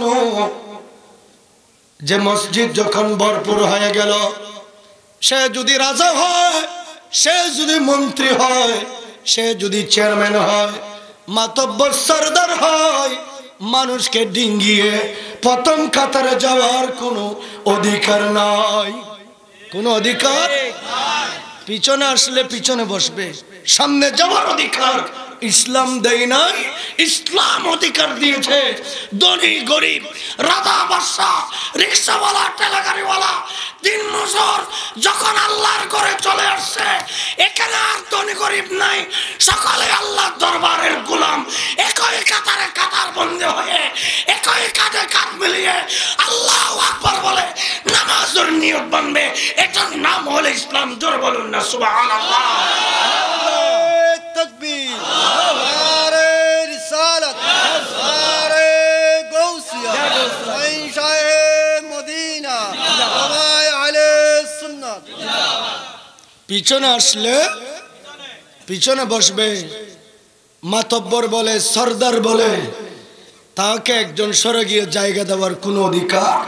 যে মসজিদ যখন ভরপুর হয়ে গেল, সে যদি রাজা হয়, সে যদি মন্ত্রী হয়, সে যদি চেয়ারম্যান হয়, মাতব্বর সরদার হয়, মানুষকে ডিঙ্গিয়ে প্রথম কাতারে যাওয়ার কোনো অধিকার নাই। কোনো অধিকার? পিছনে আসলে পিছনে বসবে, সামনে যাওয়ার অধিকার ইসলাম দেয় নাই। ইসলাম অধিকার দিয়েছে ধনী গরিব, রাজা বাদশাহ, রিক্সাওয়ালা, ঠেলাগাড়িওয়ালা, দিন মজুর যখন আল্লাহর ঘরে চলে আসছে, এখানে আর ধনী গরিব নাই, সকলে আল্লাহর দরবারের গোলাম। একই কাতারে কাতার বন্ধ হয়ে একই কাঁধে কাঁধ মিলিয়ে আল্লাহু আকবার বলে নামাজের নিয়ত বানবে, এটার নাম হলো ইসলাম। জোর বলুন না সুবহানাল্লাহ। तकबीर नारे रिसालत नारे गौसिया शाहे मदीना हमारे अहले सुन्नत। পিছনে আসলে পিছনে বসবে, মাতব্বর বলে সরদার বলে তাকে একজন সরে গিয়ে জায়গা দেওয়ার কোনো অধিকার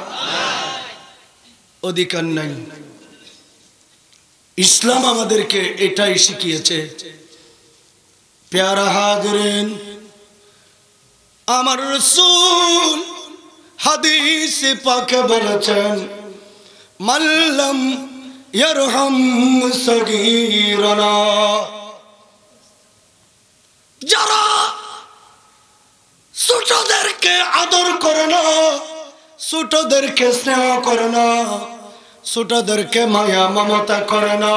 অধিকার নাই। ইসলাম আমাদেরকে এটাই শিখিয়েছে। প্যারা হাজরিন, আমার রাসূল হাদিসে পাকে বলেছেন, মাল্লাম ইয়ারহাম সগীরানা, যারা ছোটদেরকে আদর করে না, ছোটদেরকে স্নেহ করে না, ছোটদেরকে মায়া মমতা করে না,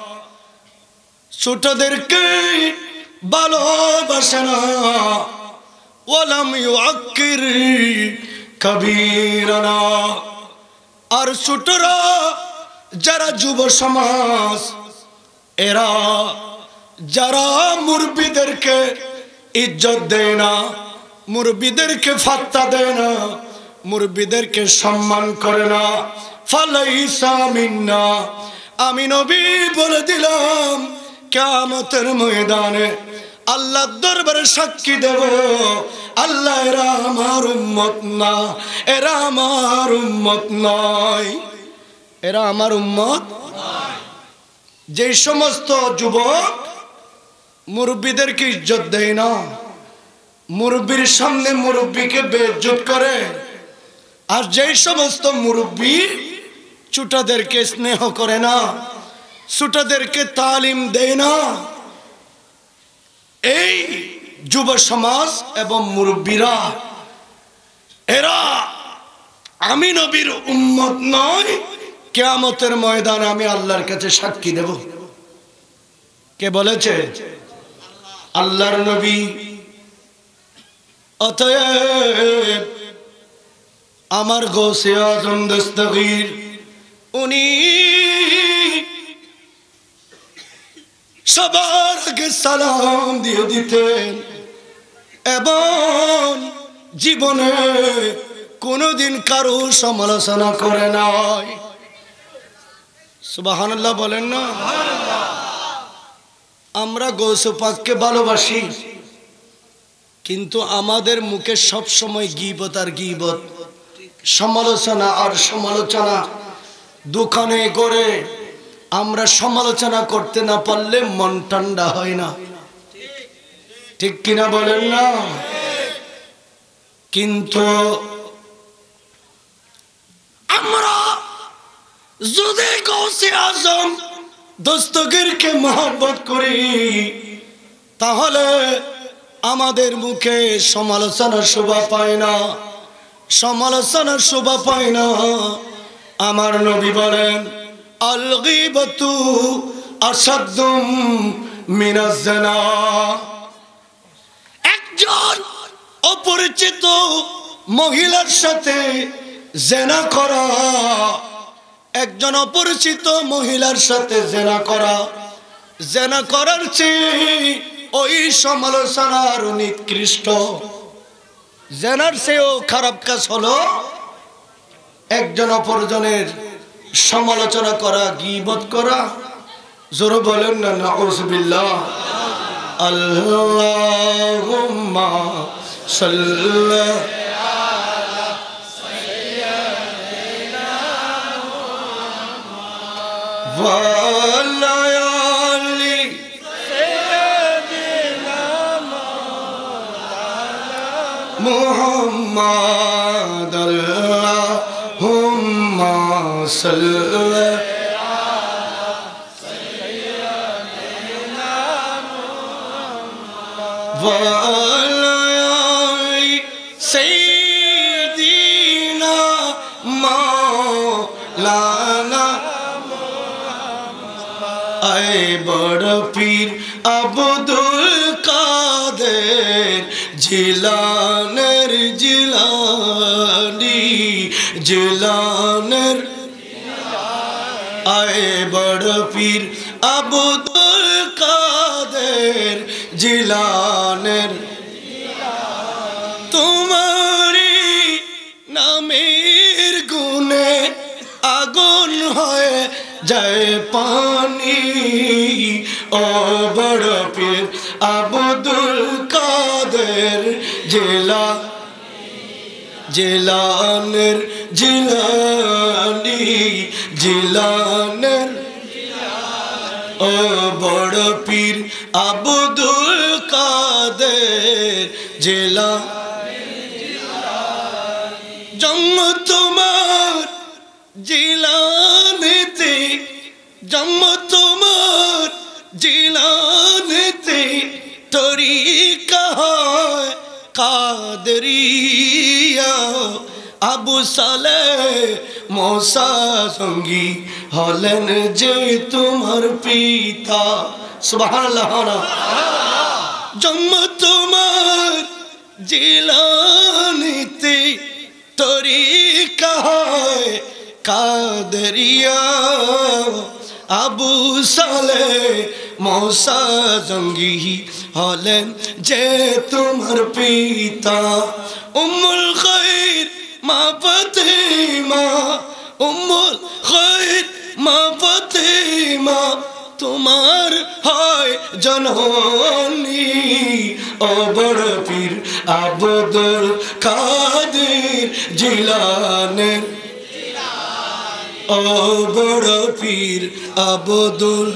ছোটদেরকে ভালোবাসে না, ওয়ালাম ইউআক্কির কবীরানা, আর ছোটরা যারা যুব সমাজ, এরা যারা মুরব্বিদেরকে ইজ্জত দেয় না, মুরব্বিদেরকে ফাত্তা দেয় না, মুরব্বিদেরকে সম্মান করে না, ফালাইসা মিন্না, আমি নবী বলে দিলাম কিয়ামতের ময়দানে আল্লাহর দরবারে সাক্ষী দেব, আল্লাহ এরা আমার উম্মত না, এরা আমার উম্মত নয়, এরা আমার উম্মত নয়। যে সমস্ত যুবক মুরব্বিদেরকে ইজ্জত দেয় না, মুরব্বির সামনে মুরব্বিকে বেইজ্জত করে, আর যে সমস্ত মুরব্বি ছোটদেরকে স্নেহ করে না, ছোটদেরকে তালিম দেয় না, এই যুব সমাজ এবং মুরব্বিরা এরা আমি নবীর উম্মত নয়। কিয়ামতের ময়দানে আমি আল্লাহর কাছে সাক্ষী দেব। কে বলেছে? আল্লাহর নবী। অতএব আমার গৌসে আজম দস্তগীর উনি সবার আগে সালাম দিয়ে দিতেন এবং জীবনে কোনোদিন কারো সমালোচনা করে নাই। সুবহানাল্লাহ বলেন না? আমরা গৌসে পাককে ভালোবাসি, কিন্তু আমাদের মুখে সব সময় গীবত আর গীবত, সমালোচনা আর সমালোচনা। দোকানে করে আমরা সমালোচনা করতে না পারলে মন ঠান্ডা হয় না, ঠিক কিনা বলেন না? কিন্তু আমরা যদি গৌসে আজম দস্তগীরকে মহব্বত করি তাহলে আমাদের মুখে সমালোচনার শোভা পায় না, সমালোচনার শোভা পায় না। আমার নবী বলেন আল গীবাতু আসাদ্দুম মিনাজ জিনা। একজন অপরিচিত মহিলার সাথে জিনা করা, একজন অপরিচিত মহিলার সাথে জিনা করা, জিনা করার চেয়ে ওই সমালোচনার নিকৃষ্ট। জিনার চেয়েও খারাপ কাজ হলো একজন অপরজনের সমালোচনা করা, গীবত করা। জোরে বলেন না নাউযুবিল্লাহ। আল্লাহুম্মা সাল্লি আলা সাইয়্যিদিনা মুহাম্মদ ওয়া আলা আলি সাইয়্যিদিনা মুহাম্মদ। আল্লাহুম্মা সাল্লি সৈয়দিনা মাওলানা আয় বড় পীর আব্দুল কাদের জিলানের জিলানি জিলানের আয় বড় পীর আব্দুল কাদের জিলানের। তোমারি নামের গুণে আগুন হয়ে যায় পানি, ও বড় পীর আব্দুল কাদের জিলা জিলানের জিলানি জিলানের। ও বড় পীর আব্দুল কাদের জিলা। জন্ম তোমার জিলানেতে, জন্ম তোমার জিলানেতে, তরিকা হয় কাদরিয়া। আবু সালেহ মুসা সঙ্গী হলেন যে তোমার পিতা। সুবহানাল্লাহ। জন্ম তোমার জিলানিতে, তরিকা হয় কাদরিয়া। আবু সালেহ মুসা সঙ্গী হলেন যে তোমার পিতা। উম্মুল খায়র মা ফাতেমা, উম্মুল খায়র মা ফাতেমা তোমার হয় জননী। ও বড় পীর আব্দুল কাদের জিলানের। ও বড় পীর আব্দুল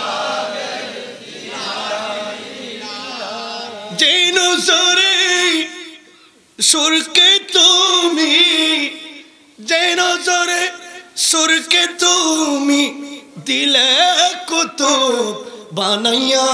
যে নজরে সুরকে তুমি, যে নজরে সুরকে তুমি দিলে কুতুব বানাইয়া,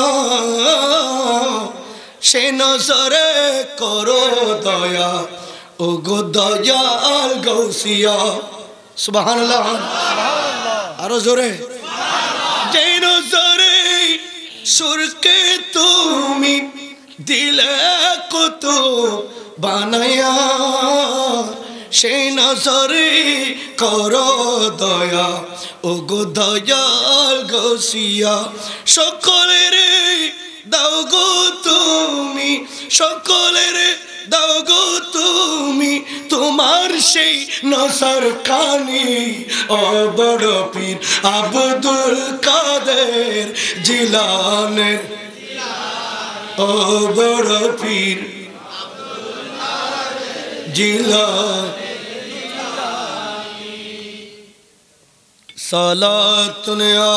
সে নজরে করো দয়া ও গো দয়াল গৌসিয়া। সুবহানাল্লাহ। আরো জোরে। যে নজরে সুরকে তুমি দিলে কুতুব বানাইয়া, সেই নজরে করো দয়া ও গো দয়াল গৌসিয়া। সকলের দাও গো তুমি, সকলের দাও গো তুমি তোমার সেই নজর কানি। ও বড় পীর আব্দুল কাদের জিলানের। ও বড় পীর জিলান। সালাতুন আ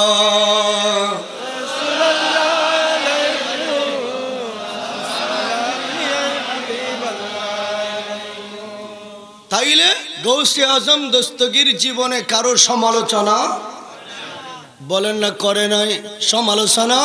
তাইলে গৌসে আজম দস্তগীর জীবনে কারো সমালোচনা বলেন না করে নাই, সমালোচনা।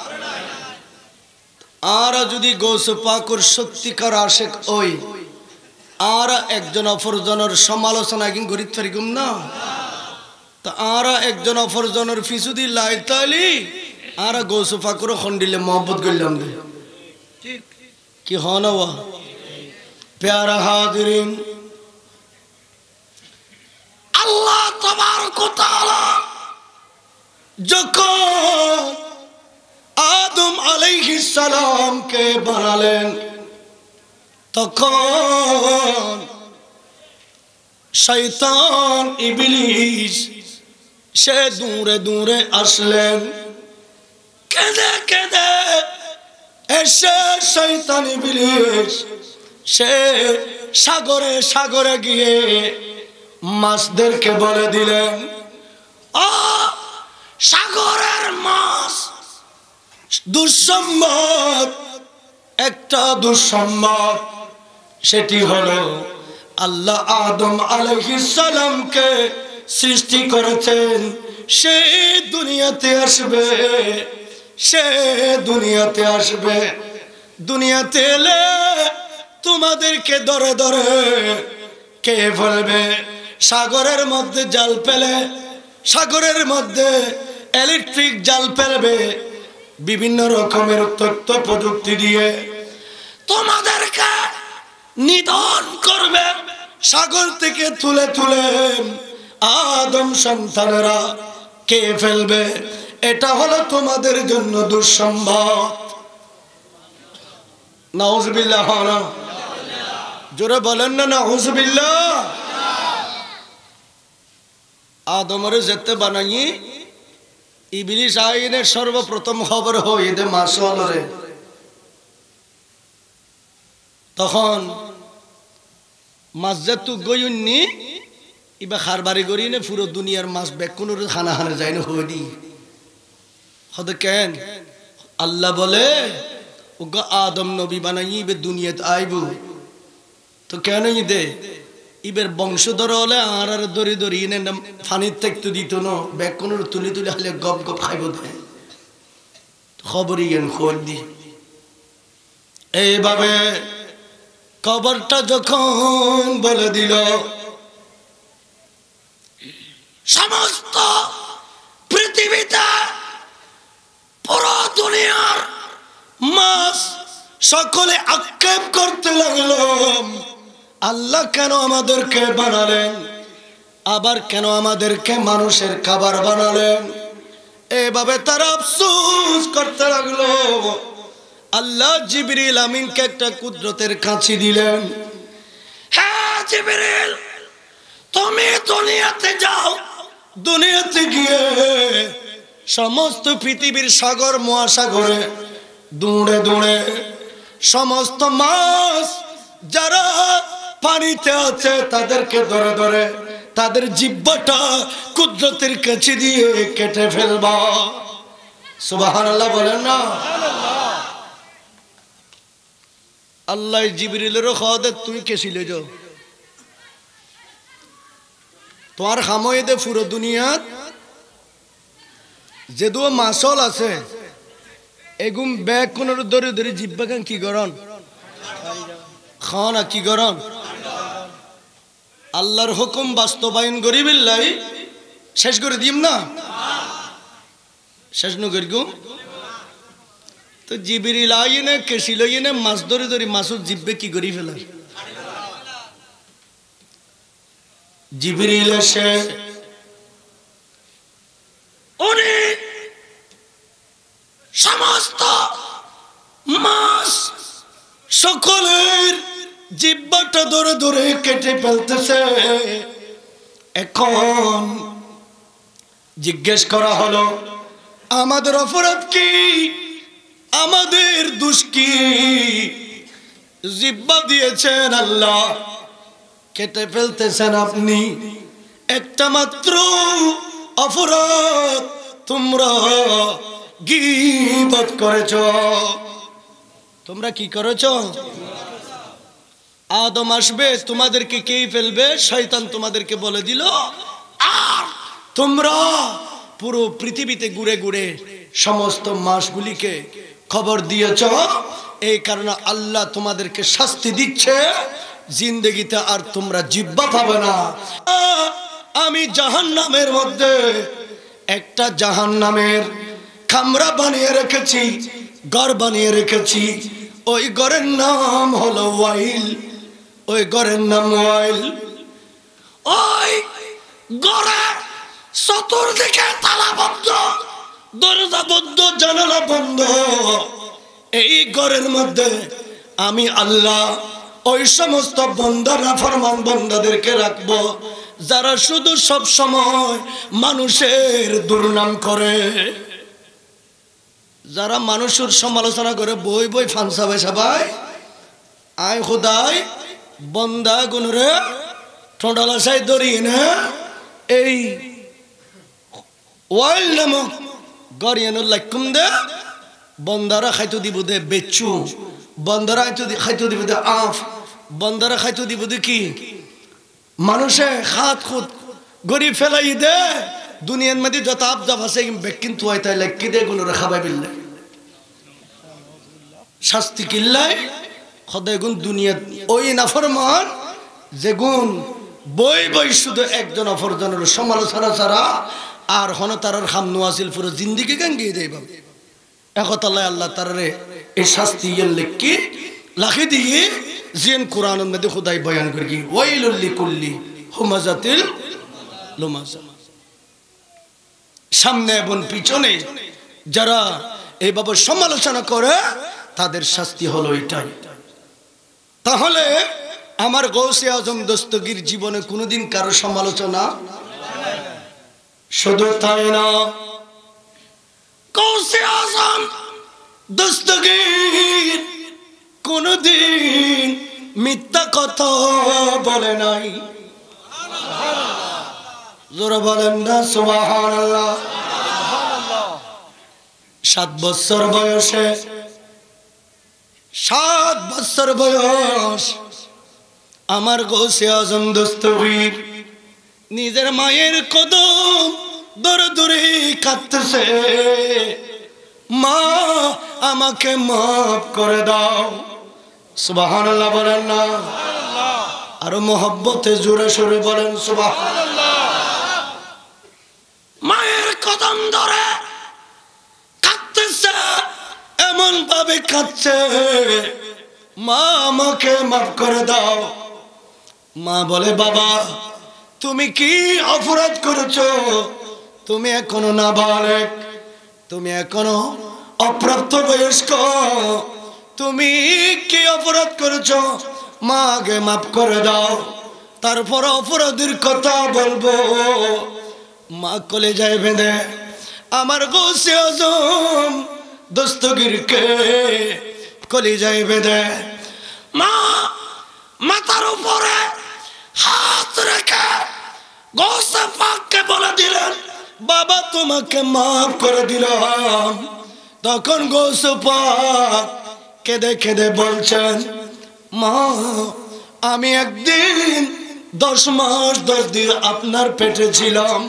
আর যদি গৌসে পাকুর সত্যিকার আশেক ওই আর একজন অপরজনের সমালোচনা কিন্তু গরিব পারিগুম না, তা আর একজন অপরজনের ফিসুদি লাইতালি আর গৌসে পাকুর খন্ডিলে মহব্বত করলাম দে কি হন প্যারা হাজিরিন, আল্লাহ তাবারক ওয়া তাআলা যখন আদম আলাইহিস সালামকে বানালেন তখন শয়তান ইবলিস সে দূরে দূরে আসলেন, কেঁদে কেঁদে এসে শয়তান ইবলিস সে সাগরে সাগরে গিয়ে মাছদেরকে বলে দিলেন, ও সাগরের মাছ, দুঃসংবাদ, একটা দুঃসংবাদ, সেটি হলো আল্লাহ আদম আলাইহিস সালামকে সৃষ্টি করেছেন, সে দুনিয়াতে আসবে, সে দুনিয়াতে আসবে, দুনিয়াতে এলে তোমাদেরকে ধরে ধরে কে ফেলবে, সাগরের মধ্যে জাল ফেলে, সাগরের মধ্যে ইলেকট্রিক জাল ফেলবে, বিভিন্ন রকমের তথ্য প্রযুক্তি দিয়ে তোমাদেরকে নিধন করবে, সাগর থেকে তুলে তুলে আদম সন্তানেরা কে ফেলবে, এটা হলো তোমাদের জন্য দুঃসংবাদ। নাউজুবিল্লাহ, জোরে বলেন না নাউজুবিল্লাহ। আদমরে যেতে বানাই ইবলিস আইনের সর্বপ্রথম খবর হই দে মাসলরে, তখন মাছ যে তু গইনি ইবা খারবারি করি নে পুরো দুনিয়ার মাছ বেকুনোর খানা খানা যায় না হইনি হতে কেন আল্লাহ বলে ওগা আদম নবী বানাই ইবে দুনিয়াত আইব, তো কেন দে ইবের বংশধর হলে আর আর দড়ি দড়ি এনে ফানির থাকতে দিত না, বেকুনোর তুলি তুলি হলে গপ গপ খাইব দেয়, খবরই গেন খবর দি। এইভাবে কবরটা যখন বলে দিল, সমস্ত পৃথিবীতে পুরো দুনিয়ার মাছ সকলে আক্ষেপ করতে লাগলো, আল্লাহ কেন আমাদেরকে বানালেন, আবার কেন আমাদেরকে মানুষের খাবার বানালেন, এভাবে তারা আফসোস করতে লাগলো। আল্লাহ জিবরিল আমিনকে একটা কুদরতের কাঁচি দিলেন, হ্যাঁ জিবরিল তুমি দুনিয়াতে যাও, দুনিয়াতে গিয়ে সমস্ত পৃথিবীর সাগর মহাসাগরে দৌড়ে দৌড়ে সমস্ত মাছ যারা পানিতে আছে তাদেরকে ধরে ধরে তাদের জিহ্বাটা কুদরতের কাঁচি দিয়ে কেটে ফেলবা। সুবহানাল্লাহ বলেন না। আল্লাহ জিবরিলেরও খাওয়াতে তুই কেছিল যাও, তোমার খাময়ে দে পুরো দুনিয়াত যেদু মাসল আছে এগুম ব্যাগ কোন ধরে ধরে জিব্বা খান কি গরন খাওয়া না কি গরন, আল্লাহর হুকুম বাস্তবায়ন করিবিল্লাই শেষ করে দিম না, শেষ ন করি গো। তো জিবরিল আইনে কেছিল ইনে মাছ ধরে ধরে মাছুর জিব্বে কি করি ফেলার, জিবরিল এসে উনি সমস্ত মাছ সকলের জিহ্বাটা ধরে ধরে কেটে ফেলতেছে। এখন জিজ্ঞেস করা হলো আমাদের অপরাধ কি, আমাদের দোষ কি, জিহ্বা দিয়েছেন আল্লাহ, কেটে ফেলতেছেন আপনি, একটা মাত্র অপরাধ তোমরা গীবত করেছ, তোমরা কি করেছ, আদম আসবে, তোমাদেরকে কেই ফেলবে, শয়তান তোমাদেরকে বলে দিল, আর তোমরা পুরো পৃথিবীতে ঘুরে ঘুরে সমস্ত মাসগুলিকে খবর দিয়েছ, এই কারণে আল্লাহ তোমাদেরকে শাস্তি দিচ্ছে, জিন্দেগিতে আর তোমরা জিব্বা পাবে না। আমি জাহান্নামের মধ্যে একটা জাহান্নামের কামরা বানিয়ে রেখেছি, ঘর বানিয়ে রেখেছি। ওই ঘরের নাম হলো ওয়াইল, ওই ঘরের নাম ওয়াইল। ওই ঘরে চতুর্দিকে তালাবদ্ধ, দরজা বন্ধ, জানালা বন্ধ। এই ঘরের মধ্যে আমি আল্লাহ ওই সমস্ত বান্দা নাফরমান বান্দাদেরকে রাখবো যারা শুধু সব সময় মানুষের দুর্নাম করে, যারা মানুষের সমালোচনা করে, বই বই ফানসাবে সবাই। আয় খুদাই বন্দা গুনরে ঠোঁটালাসাই ধরিয়ে না এই ওয়াইল নামক গরিয়ানুর লাইকুম দে বন্দারা খাইতো দিব দে বেচু, বন্দারা খাইতো দিব দে আফ, বন্দারা খাইতো দিব দে কি মানুষে খাত খুদ গরিব ফেলাই দে। দুনিয়ার মধ্যে যত আবজাব আছে বেকিন তুয়াই তাই লাইকি দে গুনরে খাবাই বিল্লে শাস্তি কিল্লাই খদাই গুণ দুনিয়া ওই নাফরমান যে গুণ বই বই শুধু একজন অপরজনের সমালোচনা ছাড়া আর হন তারার খাম নোয়াছিল পুরো জিন্দিগি গাঙ্গিয়ে দেয় বাবু। একতাল্লাহ আল্লাহ তারারে এই শাস্তি ইয়ের লেখকি লাখি দিয়ে জিন কোরআনের মধ্যে খুদাই বয়ান করি ওয়াইলুল লিকুল্লি হুমাজাতিল লুমাজা। সামনে এবং পিছনে যারা এইভাবে সমালোচনা করে তাদের শাস্তি হলো এটাই। তাহলে আমার গৌসে আজম দস্তগীর জীবনে কোনোদিন কারো সমালোচনা, শুধু তাই না, গৌসে আজম দস্তগীর কোনোদিন মিথ্যা কথা বলে নাই। জোরে বলেন না সুবহানাল্লাহ। সাত বছর বয়সে সাত বছর বয়স আমার গৌসে আজম দস্তগীর নিজের মায়ের কদম দরে দরে কাঁদতেছে, মা আমাকে মাফ করে দাও। সুবহানাল্লাহ বলেন না, আরো মোহব্বতে জোরে সোরে বলেন সুবহানাল্লাহ। মায়ের কদম ধরে কাঁদতেছে, এমন ভাবে কাঁদছে, মা আমাকে মাফ করে দাও। মা বলে, বাবা তুমি কি অপরাধ করেছো? তুমি এখনো নাবালেগ, তুমি এখনো অপ্রাপ্ত বয়স্ক, তুমি কি অপরাধ করেছো? মা আগে মাফ করে দাও, তারপর অপরাধের কথা বলবো। মা কলেজায় বেঁধে আমার গৌসে আজম দস্তগীরকে কলেজায় বেঁধে মা মাথার উপরে হাত রেখে গৌসে পাককে বলে দিলেন, বাবা তোমাকে মাফ করে দিলাম। তখন গৌসে পাক কেঁদে কেঁদে বলছেন, মা আমি একদিন দশ মাস দশ দিন আপনার পেটে ছিলাম।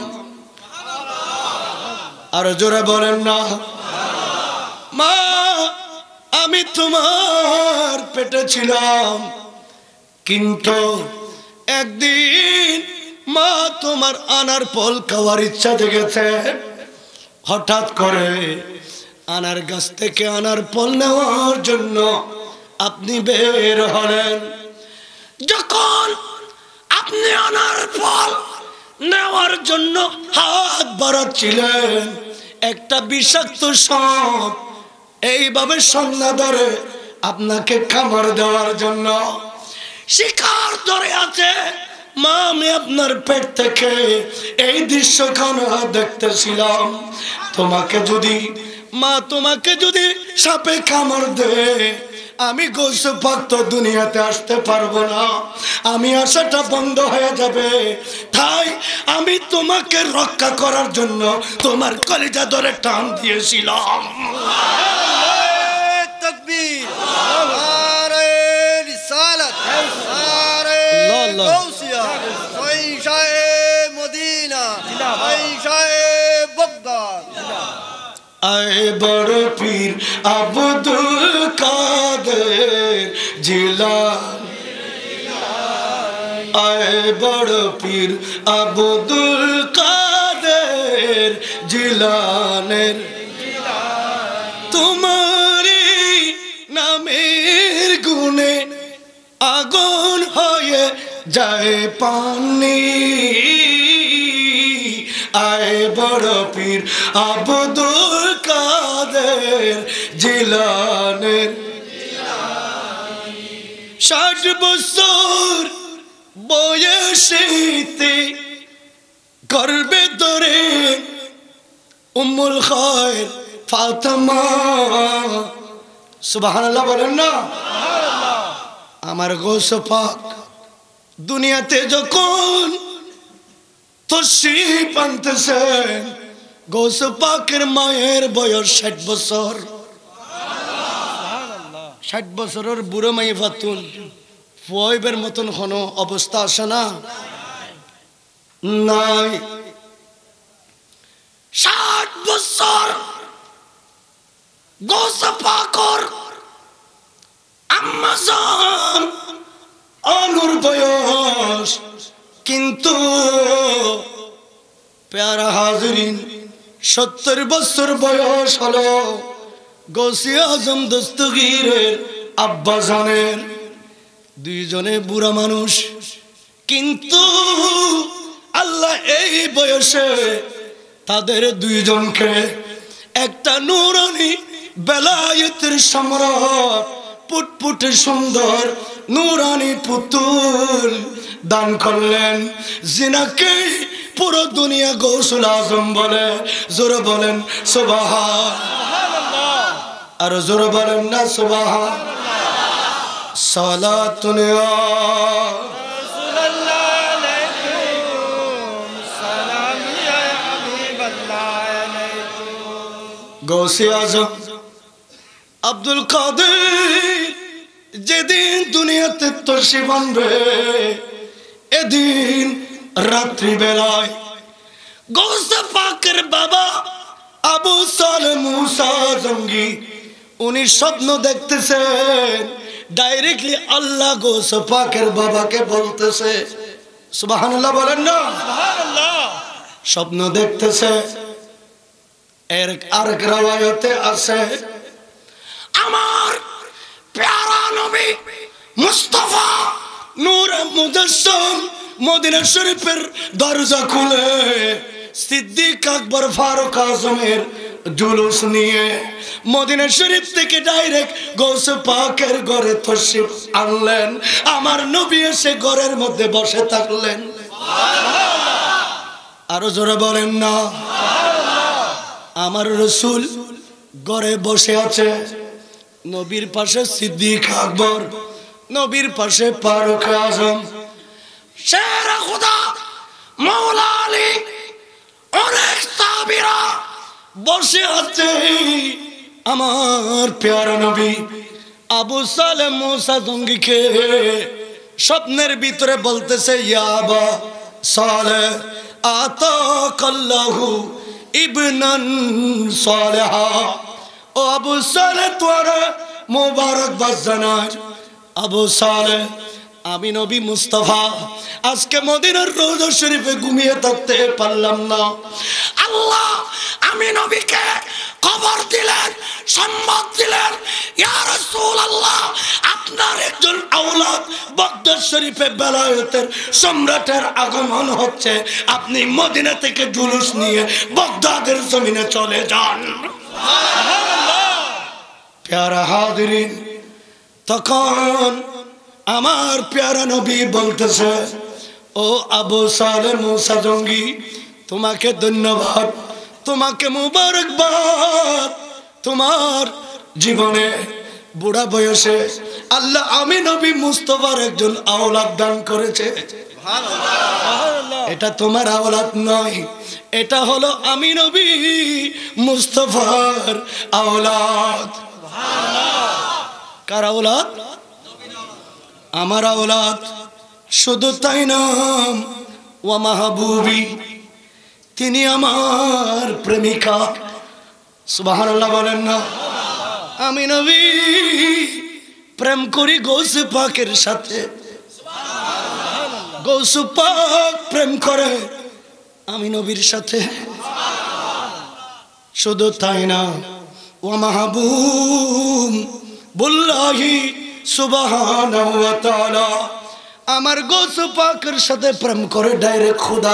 আর জোরে বলেন না, মা আমি তোমার পেটে ছিলাম, কিন্তু একদিন মা তোমার আনার ফল খাওয়ার ইচ্ছা জেগেছে। হঠাৎ করে আনার গাছ থেকে আনার ফল নেওয়ার জন্য আপনি বের হলেন। যখন আপনি আনার ফল নেওয়ার জন্য হাত বাড়াচ্ছিলেন, একটা বিষাক্ত সাপ এইভাবে সন্ধ্যা ধরে আপনাকে কামড় দেওয়ার জন্য শিকার ধরে আছে। মা আমি আপনার পেট থেকে এই দৃশ্যখানা দেখতেছিলাম। তোমাকে যদি মা তোমাকে যদি সাপে কামড় দেয়, আমি গৌসে পাক তো দুনিয়াতে আসতে পারবো না, আমি আসাটা বন্ধ হয়ে যাবে। তাই আমি তোমাকে রক্ষা করার জন্য তোমার কলিজা ধরে টান দিয়েছিলাম। তাকবীর, নারে রিসালাত। আল্লাহ গাউসিয়া শহনশাহে মদিনা শহনশাহে বাগদাদ আয় বড় পীর আব্দুল কাদের জিলানী আয় বড় পীর আব্দুল কাদের জিলানের তোমারি নামের গুণে আগুন হয়ে যায় পানি আয় বড় পীর আব্দুল কাদের জিলানের ষাট বছর বয়সেতে গর্বে ধরে উম্মুল খায়র ফাতেমা সুবহানাল্লাহ বলেন না আমার গৌস পাক দুনিয়াতে যখন তশরীফ আনতেছেন গৌস পাকের মায়ের বয়স ষাট বছর ষাট বছরের বুড়ো মাই ফাতুন ফুয়াইবের মতন কোনো অবস্থা আসে না নাই ষাট বছর গৌস পাকর আম্মা জান অনুর বয়স কিন্তু প্যারা হাজরিন সত্তর বছর বয়স হলো গৌসে আজম দস্তগীরের আব্বা জানের দুইজনে বুড়া মানুষ কিন্তু আল্লাহ এই বয়সে তাদের দুইজনকে একটা নূরানি বেলায়েতের সম্রাট পুটপুটে সুন্দর নূরানি পুতুল দান করলেন জিনাকে পুরো দুনিয়া গৌসুল আজম বলে জোরে বলেন সুবহানাল্লাহ আর জোরে বলেন না সুবহানাল্লাহ সালাতুন ইয়া রাসূলুল্লাহ আলাইকুম সালাম ইয়া হাবিবাল্লাহ আলাইকুম গৌসে আজম আব্দুল কাদের যেদিন দুনিয়াতে তশরিফ আনবে এদিন রাত্রি বেলায় গৌসে পাকের বাবা আবু সালেহ মুসা জঙ্গি উনি স্বপ্ন দেখতেছেন ডাইরেক্টলি আল্লাহ গৌসে পাকের বাবাকে বলতেছে সুবহানাল্লাহ বলেন না সুবহানাল্লাহ স্বপ্ন দেখতেছে এর আরেক রাওয়ায়াতে আছে আমার প্যারা নবী মুস্তাফা নূর মুজাসসাম মদিনা শরীফের দরজা খুলে সিদ্দিক আকবর ফারুক আজমের জুলুস নিয়ে মদিনা শরীফ থেকে ডাইরেক্ট গৌসে পাকের ঘরে তশরিফ আনলেন আমার নবী এসে ঘরের মধ্যে বসে থাকলেন সুবহানাল্লাহ আরো জোরে বলেন না সুবহানাল্লাহ আমার রাসূল ঘরে বসে আছে নবীর পাশে সিদ্দিক আকবর নবীর পাশে ফারুক আজম শেরে খুদা মাওলা আলী অনেক সাহাবীরা বসে আছে আমার প্যারা নবী আবু সালেহ মুসা জঙ্গিকে স্বপ্নের ভিতরে বলতেছে ইয়া আবা সালেহ আতাকাল্লাহু ইবনান সালেহা ও আবু সালেহ তোরা মোবারকবাদ জানাই আবু সালেহ আমি নবী মুস্তাফা আজকে মদিনার রওজা শরীফে ঘুমিয়ে থাকতে পারলাম না আল্লাহ আমি নবীকে খবর দিলেন সংবাদ দিলেন ইয়া রাসূলুল্লাহ আপনার একজন আওলাদ বাগদাদ শরীফে বেলায়েতের সম্রাটের আগমন হচ্ছে আপনি মদিনা থেকে জুলুস নিয়ে বাগদাদের জমিনে চলে যান সুবহানাল্লাহ প্যারা হাজিরিন তখন আমার প্যারা নবী বলতেছে ও আবু সালেহ মুসা জঙ্গি তোমাকে ধন্যবাদ তোমাকে মুবারকবাদ তোমার জীবনে বুড়া বয়সে আল্লাহ আমি নবী মুস্তাফার একজন আওলাদ দান করেছে সুবহানাল্লাহ এটা তোমার আওলাদ নয় এটা হলো আমি নবী মুস্তাফার আওলাদ সুবহানাল্লাহ কার আওলাদ আমার আওলাদ শুধু তাই না, ওয়া মাহবুবি, তিনি আমার প্রেমিকা। সুবহানাল্লাহ বলেন না। আমি নবী প্রেম করি গৌসে পাকের সাথে, গৌসে পাক প্রেম করে আমি নবীর সাথে। শুধু তাই না, ওয়া মাহবুব বুল্লাহি সুবহানাহু ওয়া তাআলা, আমার গৌসে পাকের সাথে প্রেম করে ডাইরেক্ট খোদা।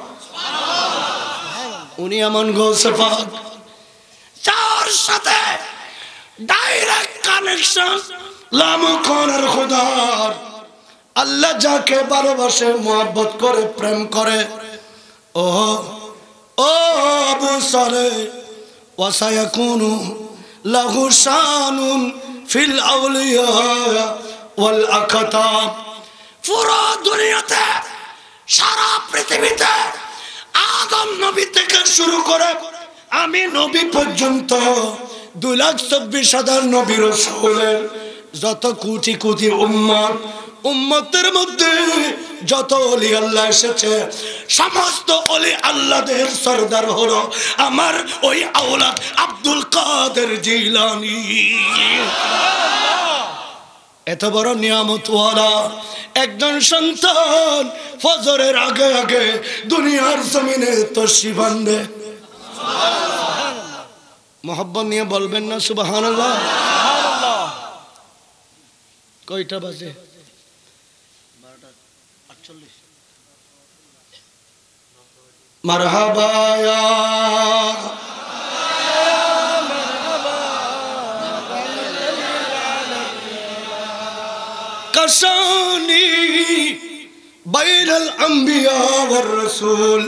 উনি এমন গৌসে পাক যার সাথে ডাইরেক্ট কানেকশন লামুখানের খোদার। আল্লাহ যাকে ভালোবাসে, মুহাব্বত করে, প্রেম করে, ও ও আবু সালেহ, ওয়া সায়াকুনু লাহু শানুন ফিল আউলিয়া ওয়াল আকতাব। পুরো দুনিয়াতে, সারা পৃথিবীতে আদম নবী থেকে শুরু করে আমি নবী পর্যন্ত দুই লাখ চব্বিশ হাজার নবী রাসূলের যত কোটি কোটি উম্মত, উম্মতের মধ্যে যত ওলি আল্লাহ এসেছে, সমস্ত ওলি আল্লাহদের সরদার হলো আমার ওই আওলাদ আব্দুল কাদের জিলানী। এত বড় নিয়ামতওয়ালা একজন সন্তান ফজরের আগে আগে দুনিয়ার জমিনে তশরিফ আনবে। মোহাব্বত নিয়ে বলবেন না সুবহানাল্লাহ। কয়টা বাজে? মারহাবা ইয়া কাশানি বাইনাল আম্বিয়া ওয়ার রাসূল।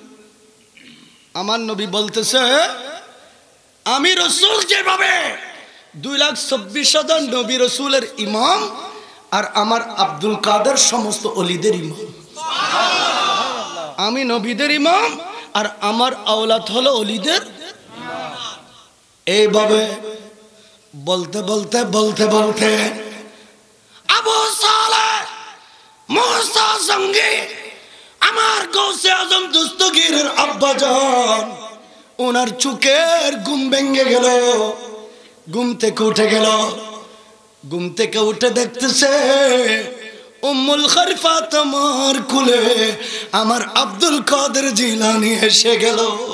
আমার নবী বলতেছে, আমি রাসূল যেভাবে দুই লাখ চব্বিশ হাজার নবী রাসূলের ইমাম, আর আমার আব্দুল কাদের সমস্ত ওলিদের ইমাম। আমি নবীদের ইমাম আর আমার আওলাদ হলো ওলিদের। এইভাবে বলতে বলতে বলতে বলতে আবু সালেহ মুসা জঙ্গি, আমার গৌসে আজম দস্তগীরের আব্বাজান, ওনার চোখের ঘুম ভেঙে গেল। ঘুম থেকে উঠে গেল, ঘুম থেকে উঠে দেখতেছে উম্মুল খরিফা তোমার কুলে আমার আব্দুল কাদের জিলানী এসে গেল।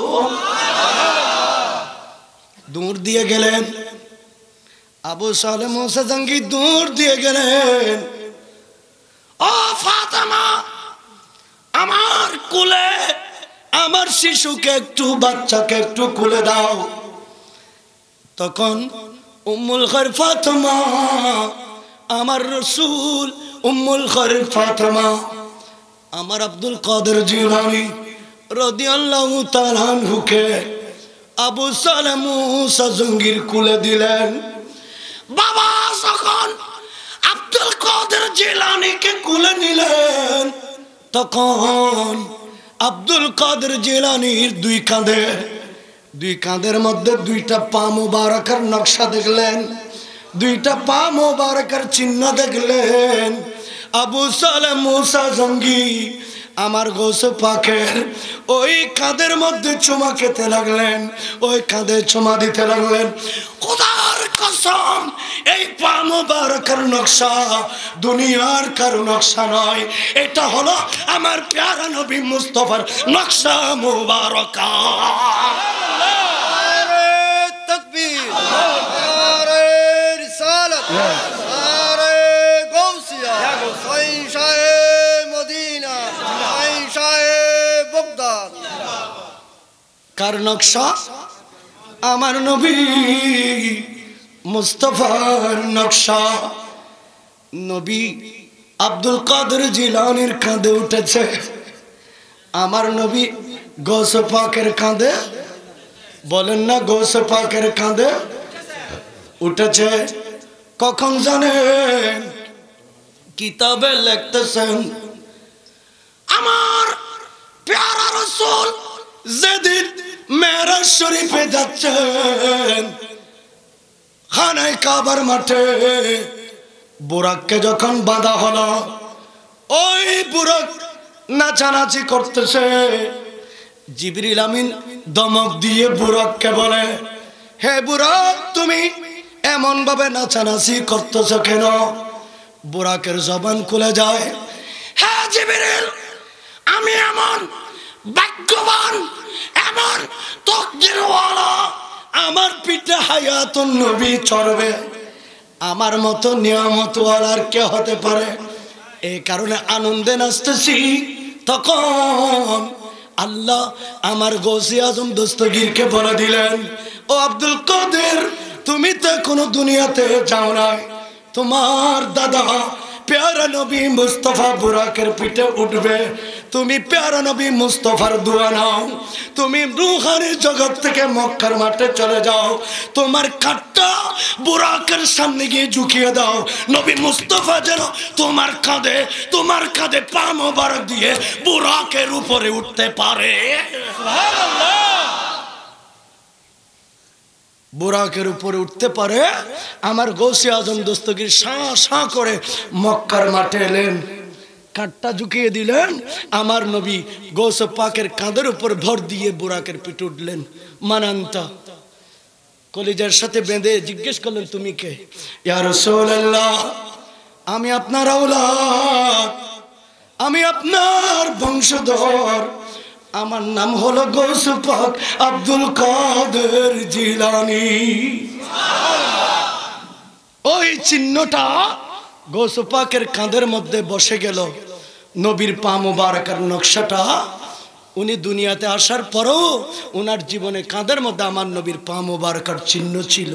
দূর দিয়ে গেলেন আবু সালেহ মুসা জঙ্গি, দূর দিয়ে গেলেন। ও ফাতেমা, আমার কুলে আমার শিশুকে একটু, বাচ্চাকে একটু কুলে দাও। তখন উম্মুল খরিফা তোমা, আমার রাসূল উম্মুল খরিফা তোমা আমার আব্দুল কাদের জিলানী রাদিয়াল্লাহু তাআলা আনহুকে আবু সালেহ মুসা জঙ্গির কুলে দিলেন। বাবা যখন আব্দুল কাদের জিলানীকে কুলে নিলেন, তখন আব্দুল কাদের জিলানীর দুই কাঁধে, দুই কাঁধের মধ্যে দুইটা পা মুবারকের নকশা দেখলেন, দুইটা পা মুবারকের চিহ্ন দেখলেন। আবু সালেহ মুসা জঙ্গি আমার গৌসে পাকের ওই কাঁধের মধ্যে চুমা খেতে লাগলেন, ওই কাঁধে চুমা দিতে লাগলেন। খোদার কসম, এই পা মুবারকের নকশা দুনিয়ার কারো নকশা নয়, এটা হলো আমার প্যারা নবী মুস্তাফার নকশা মুবারকা। নারে তাকবীর, নারে রিসালাত, নারে গাউসিয়া, শাহে মদিনা, শাহে বাগদাদ। কার নকশা? আমার নবী মুস্তাফার নকশা। নবী আব্দুল কাদের জিলানীর কাঁধে উঠেছে, আমার নবী গৌসে পাকের কাঁধে, বলেন না গৌসে পাকের কাঁধে উঠেছে। কখন জানেন? কিতাবে লিখতেছেন, আমার প্যারা রাসূল যেদিন মেরাজ শরীফে যাচ্ছেন, খানায় কাবার মাঠে বুরাককে যখন বাঁধা হলো, ওই বুরাক নাচানাচি করতেছে। জিবরিল আমিন দমক দিয়ে বুরাককে বলে, হে বুরাক, তুমি এমন ভাবে নাচানাচি করতেছ কেন? বুরাকের জবান খুলে যায়, হ্যাঁ জিবরিল, আমি এমন ভাগ্যবান, এমন তাকদীরওয়ালা, আমার পিঠে হায়াতুন নবী চড়বে, আমার মতো নিয়ামতওয়ালার কে হতে পারে? এই কারণে আনন্দে নাচতেছি। তখন আল্লাহ আমার গৌসে আজম দস্তগীরকে বলে দিলেন, ও আব্দুল কাদের, তুমি তো কোনো দুনিয়াতে যাও নাই, তোমার দাদা প্যারা নবী মুস্তাফা বুরাকের পিঠে উঠবে, তুমি প্যারা নবী মুস্তাফার দোয়া নাও, তুমি রূহানি জগৎ থেকে মক্কার মাঠে চলে যাও, তোমার কাঁধটা বুরাকের সামনে গিয়ে ঝুঁকিয়ে দাও, নবী মুস্তাফা যেন তোমার কাঁধে তোমার কাঁধে পা মোবারক দিয়ে বুরাকের উপরে উঠতে পারে। সুবহানাল্লাহ। বুরাকের উপরে উঠতে পারে। আমার গৌসে আজম দস্তগীর শাঁ শাঁ করে মক্কার মাঠে এলেন, কাঁধটা ঝুঁকিয়ে দিলেন, আমার নবী গৌসে পাকের কাঁধের উপর ভর দিয়ে বুরাকের পিঠে উঠলেন। মানান্তা কলিজার সাথে বেঁধে জিজ্ঞেস করলেন, তুমি কে? ইয়া রাসূলুল্লাহ, আমি আপনার আওলাদ, আমি আপনার বংশধর, আমার নাম হলো গৌসে পাক আব্দুল কাদের জিলানী। ওই চিহ্নটা গৌসে পাকের কাঁধের মধ্যে বসে গেল। নবীর পা মোবারকের নকশাটা উনি দুনিয়াতে আসার পরও ওনার জীবনে কাঁধের মধ্যে আমার নবীর পা মোবারকের চিহ্ন ছিল।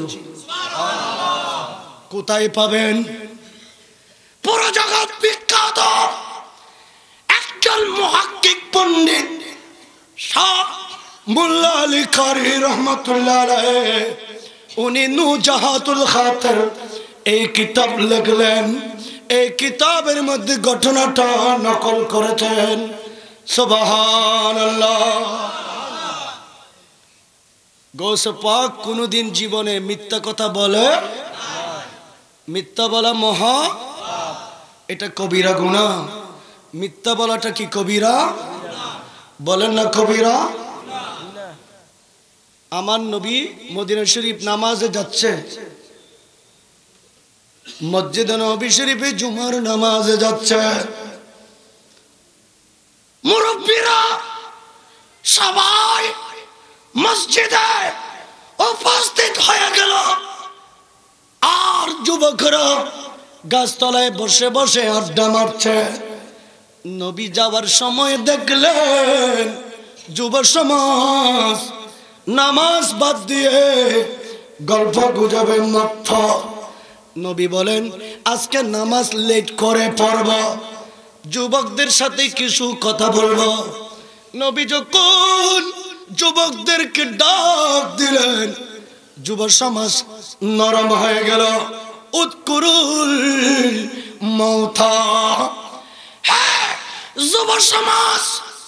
কোথায় পাবেন? পুরো জগৎ বিখ্যাত একজন মুহাক্কিক পণ্ডিত শাহ মোল্লা আলী কারি রহমাতুল্লাহ আলাইহি, উনি নুজাহাতুল খাতির এই কিতাব লিখলেন। এই কিতাবের মধ্যে ঘটনাটা নকল করেছেন। সুবহানাল্লাহ। গৌসে পাক কোনদিন জীবনে মিথ্যা কথা বলে? মিথ্যা বলা মহা, এটা কবিরা গুনাহ। মিথ্যা বলাটা কি কবিরা? বলেন না কবিরা। আমার নবী মদিনা শরীফ নামাজে যাচ্ছে, মসজিদে নবী শরীফে জুমার নামাজে যাচ্ছে, মুরব্বীরা সবাই মসজিদে উপস্থিত হয়ে গেল, আর যুবকরা গাছতলায় বসে বসে আড্ডা মারছে। নবী যাওয়ার সময় দেখলেন যুব সমাজ নামাজ বাদ দিয়ে গল্প গুজবে মত্ত। নবী বলেন, আজকে নামাজ লেট করে পড়ব, যুবকদের সাথে কিছু কথা বলবো। নবী যখন যুবকদেরকে ডাক দিলেন, যুব সমাজ নরম হয়ে গেল। উৎকুরুল মৌতা, হ্যাঁ যুব সমাজ,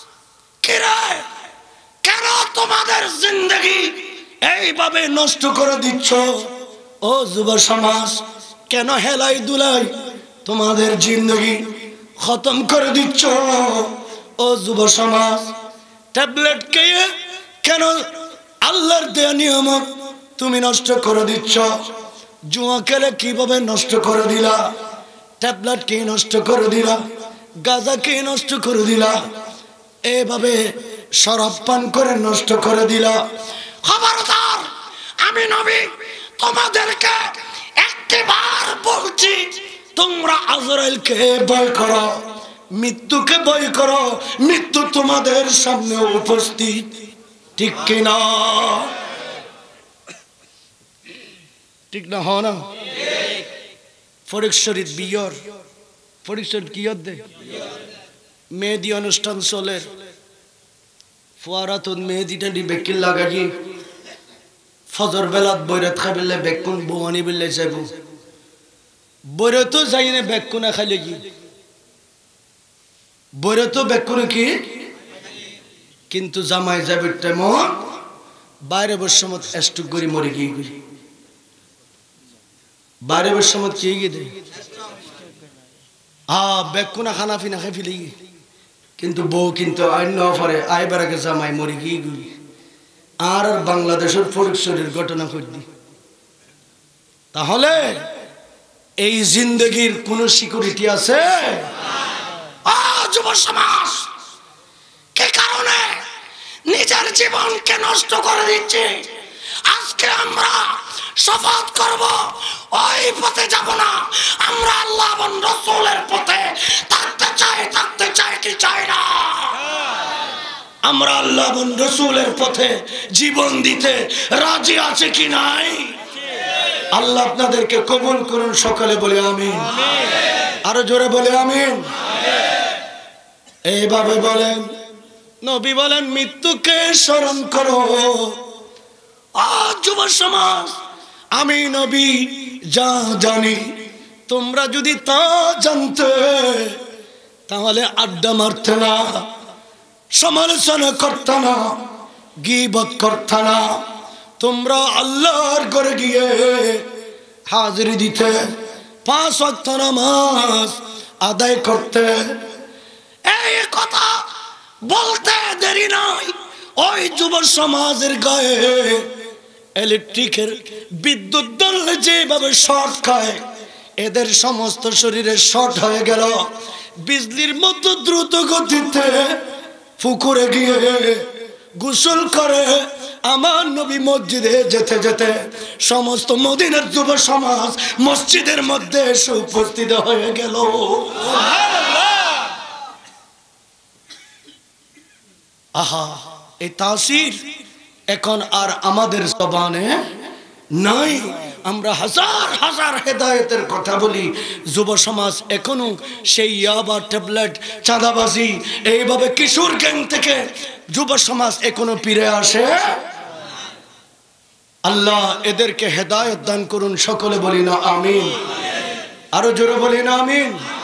কেন তোমাদের জিন্দগি এইভাবে নষ্ট করে দিচ্ছ? ও যুব সমাজ, কেন হেলাই দুলাই তোমাদের জিন্দগি খতম করে দিচ্ছ? ও যুব সমাজ, ট্যাবলেট খেয়ে কেন আল্লাহর দেয়া নিয়ামত তুমি নষ্ট করে দিচ্ছ? জুয়া খেলে কিভাবে নষ্ট করে দিলা? ট্যাবলেট কে নষ্ট করে দিলা? গাঁজা কে নষ্ট করে দিলা? এভাবে শরাব পান করে নষ্ট করে দিলা। খবরদার, আমি নবী তোমাদেরকে একবার বলছি, তোমরা আজরাইলকে ভয় করো, মৃত্যুকে ভয় করো, মৃত্যু তোমাদের সামনে উপস্থিত। ঠিক কিনা? ঠিক না? হ না? ফরিদশরীফ বিয়র, ফরিদশরীফ কি দে মেহেদি অনুষ্ঠান চলে, ফুয়ারাত মেহেদিটা বেকিল লাগাই ফজর বেলাত বৈরাত খাই বেললে বেকুন বৌয়ানি বেললে যাইব, বৈরতো যাই না বেকুনা খাইলে কি বৈরতো বেকুনে কি, কিন্তু জামাই যাবে তেমন বাইরে বসে মত এস্টুক করি মরে গিয়ে গেলি, বাইরে বসে মত কি গিয়ে দে আ বেকুনা খানা ফিনা খেয়ে ফেলি কিন্তু বউ কিন্তু অন্য অফারে আই বেড়াকে জামাই মরি গিয়ে গুলি আর বাংলাদেশের ফরিদশরীর ঘটনা ঘটলি তাহলে এই জিন্দগির কোন সিকিউরিটি আছে? যুব সমাজ কে কারণে নিজের জীবনকে নষ্ট করে দিচ্ছে? আজকে আমরা শপথ করব ওই পথে যাব না, আমরা আল্লাহ এবং রাসূলের পথে থাকতে চাই। থাকতে চাই কি চাই না? আমরা আল্লাহ এবং রাসূলের পথে জীবন দিতে রাজি আছে কি নাই? আল্লাহ আপনাদেরকে কবুল করুন, সকলে বলে আমিন। আরো জোরে বলে আমিন। এইভাবে বলেন, নবী বলেন মৃত্যুকে স্মরণ করো। আজ যুব সমাজ আমি নবী যা জানি তোমরা যদি তা জানতে তাহলে আড্ডা মারতে না, সমালোচনা করতে না, গীবত করতে না, তোমরা আল্লাহর ঘরে গিয়ে হাজিরি দিতে, পাঁচ ওয়াক্ত নামাজ আদায় করতে। এই কথা বলতে দেরি নাই, ওই যুব সমাজের গায়ে ইলেকট্রিকের বিদ্যুৎ দলে যেভাবে শর্ট খায় এদের সমস্ত শরীরে শর্ট হয়ে গেল। বিজলির মতো দ্রুত গতিতে পুকুরে গিয়ে গোসল করে আমার নবী মসজিদে যেতে যেতে সমস্ত মদিনার যুব সমাজ মসজিদের মধ্যে এসে উপস্থিত হয়ে গেল। আহা, এই তাসির এখন আর আমাদের জবানে নাই। আমরা হাজার হাজার হেদায়েতের কথা বলি, যুব সমাজ এখনো সেই ইয়াবা, ট্যাবলেট, চাঁদাবাজি, এইভাবে কিশোর গ্যাং থেকে যুব সমাজ এখনো ফিরে আসে। আল্লাহ এদেরকে হেদায়েত দান করুন, সকলে বলি না আমিন। আরো জোরে বলি না আমিন।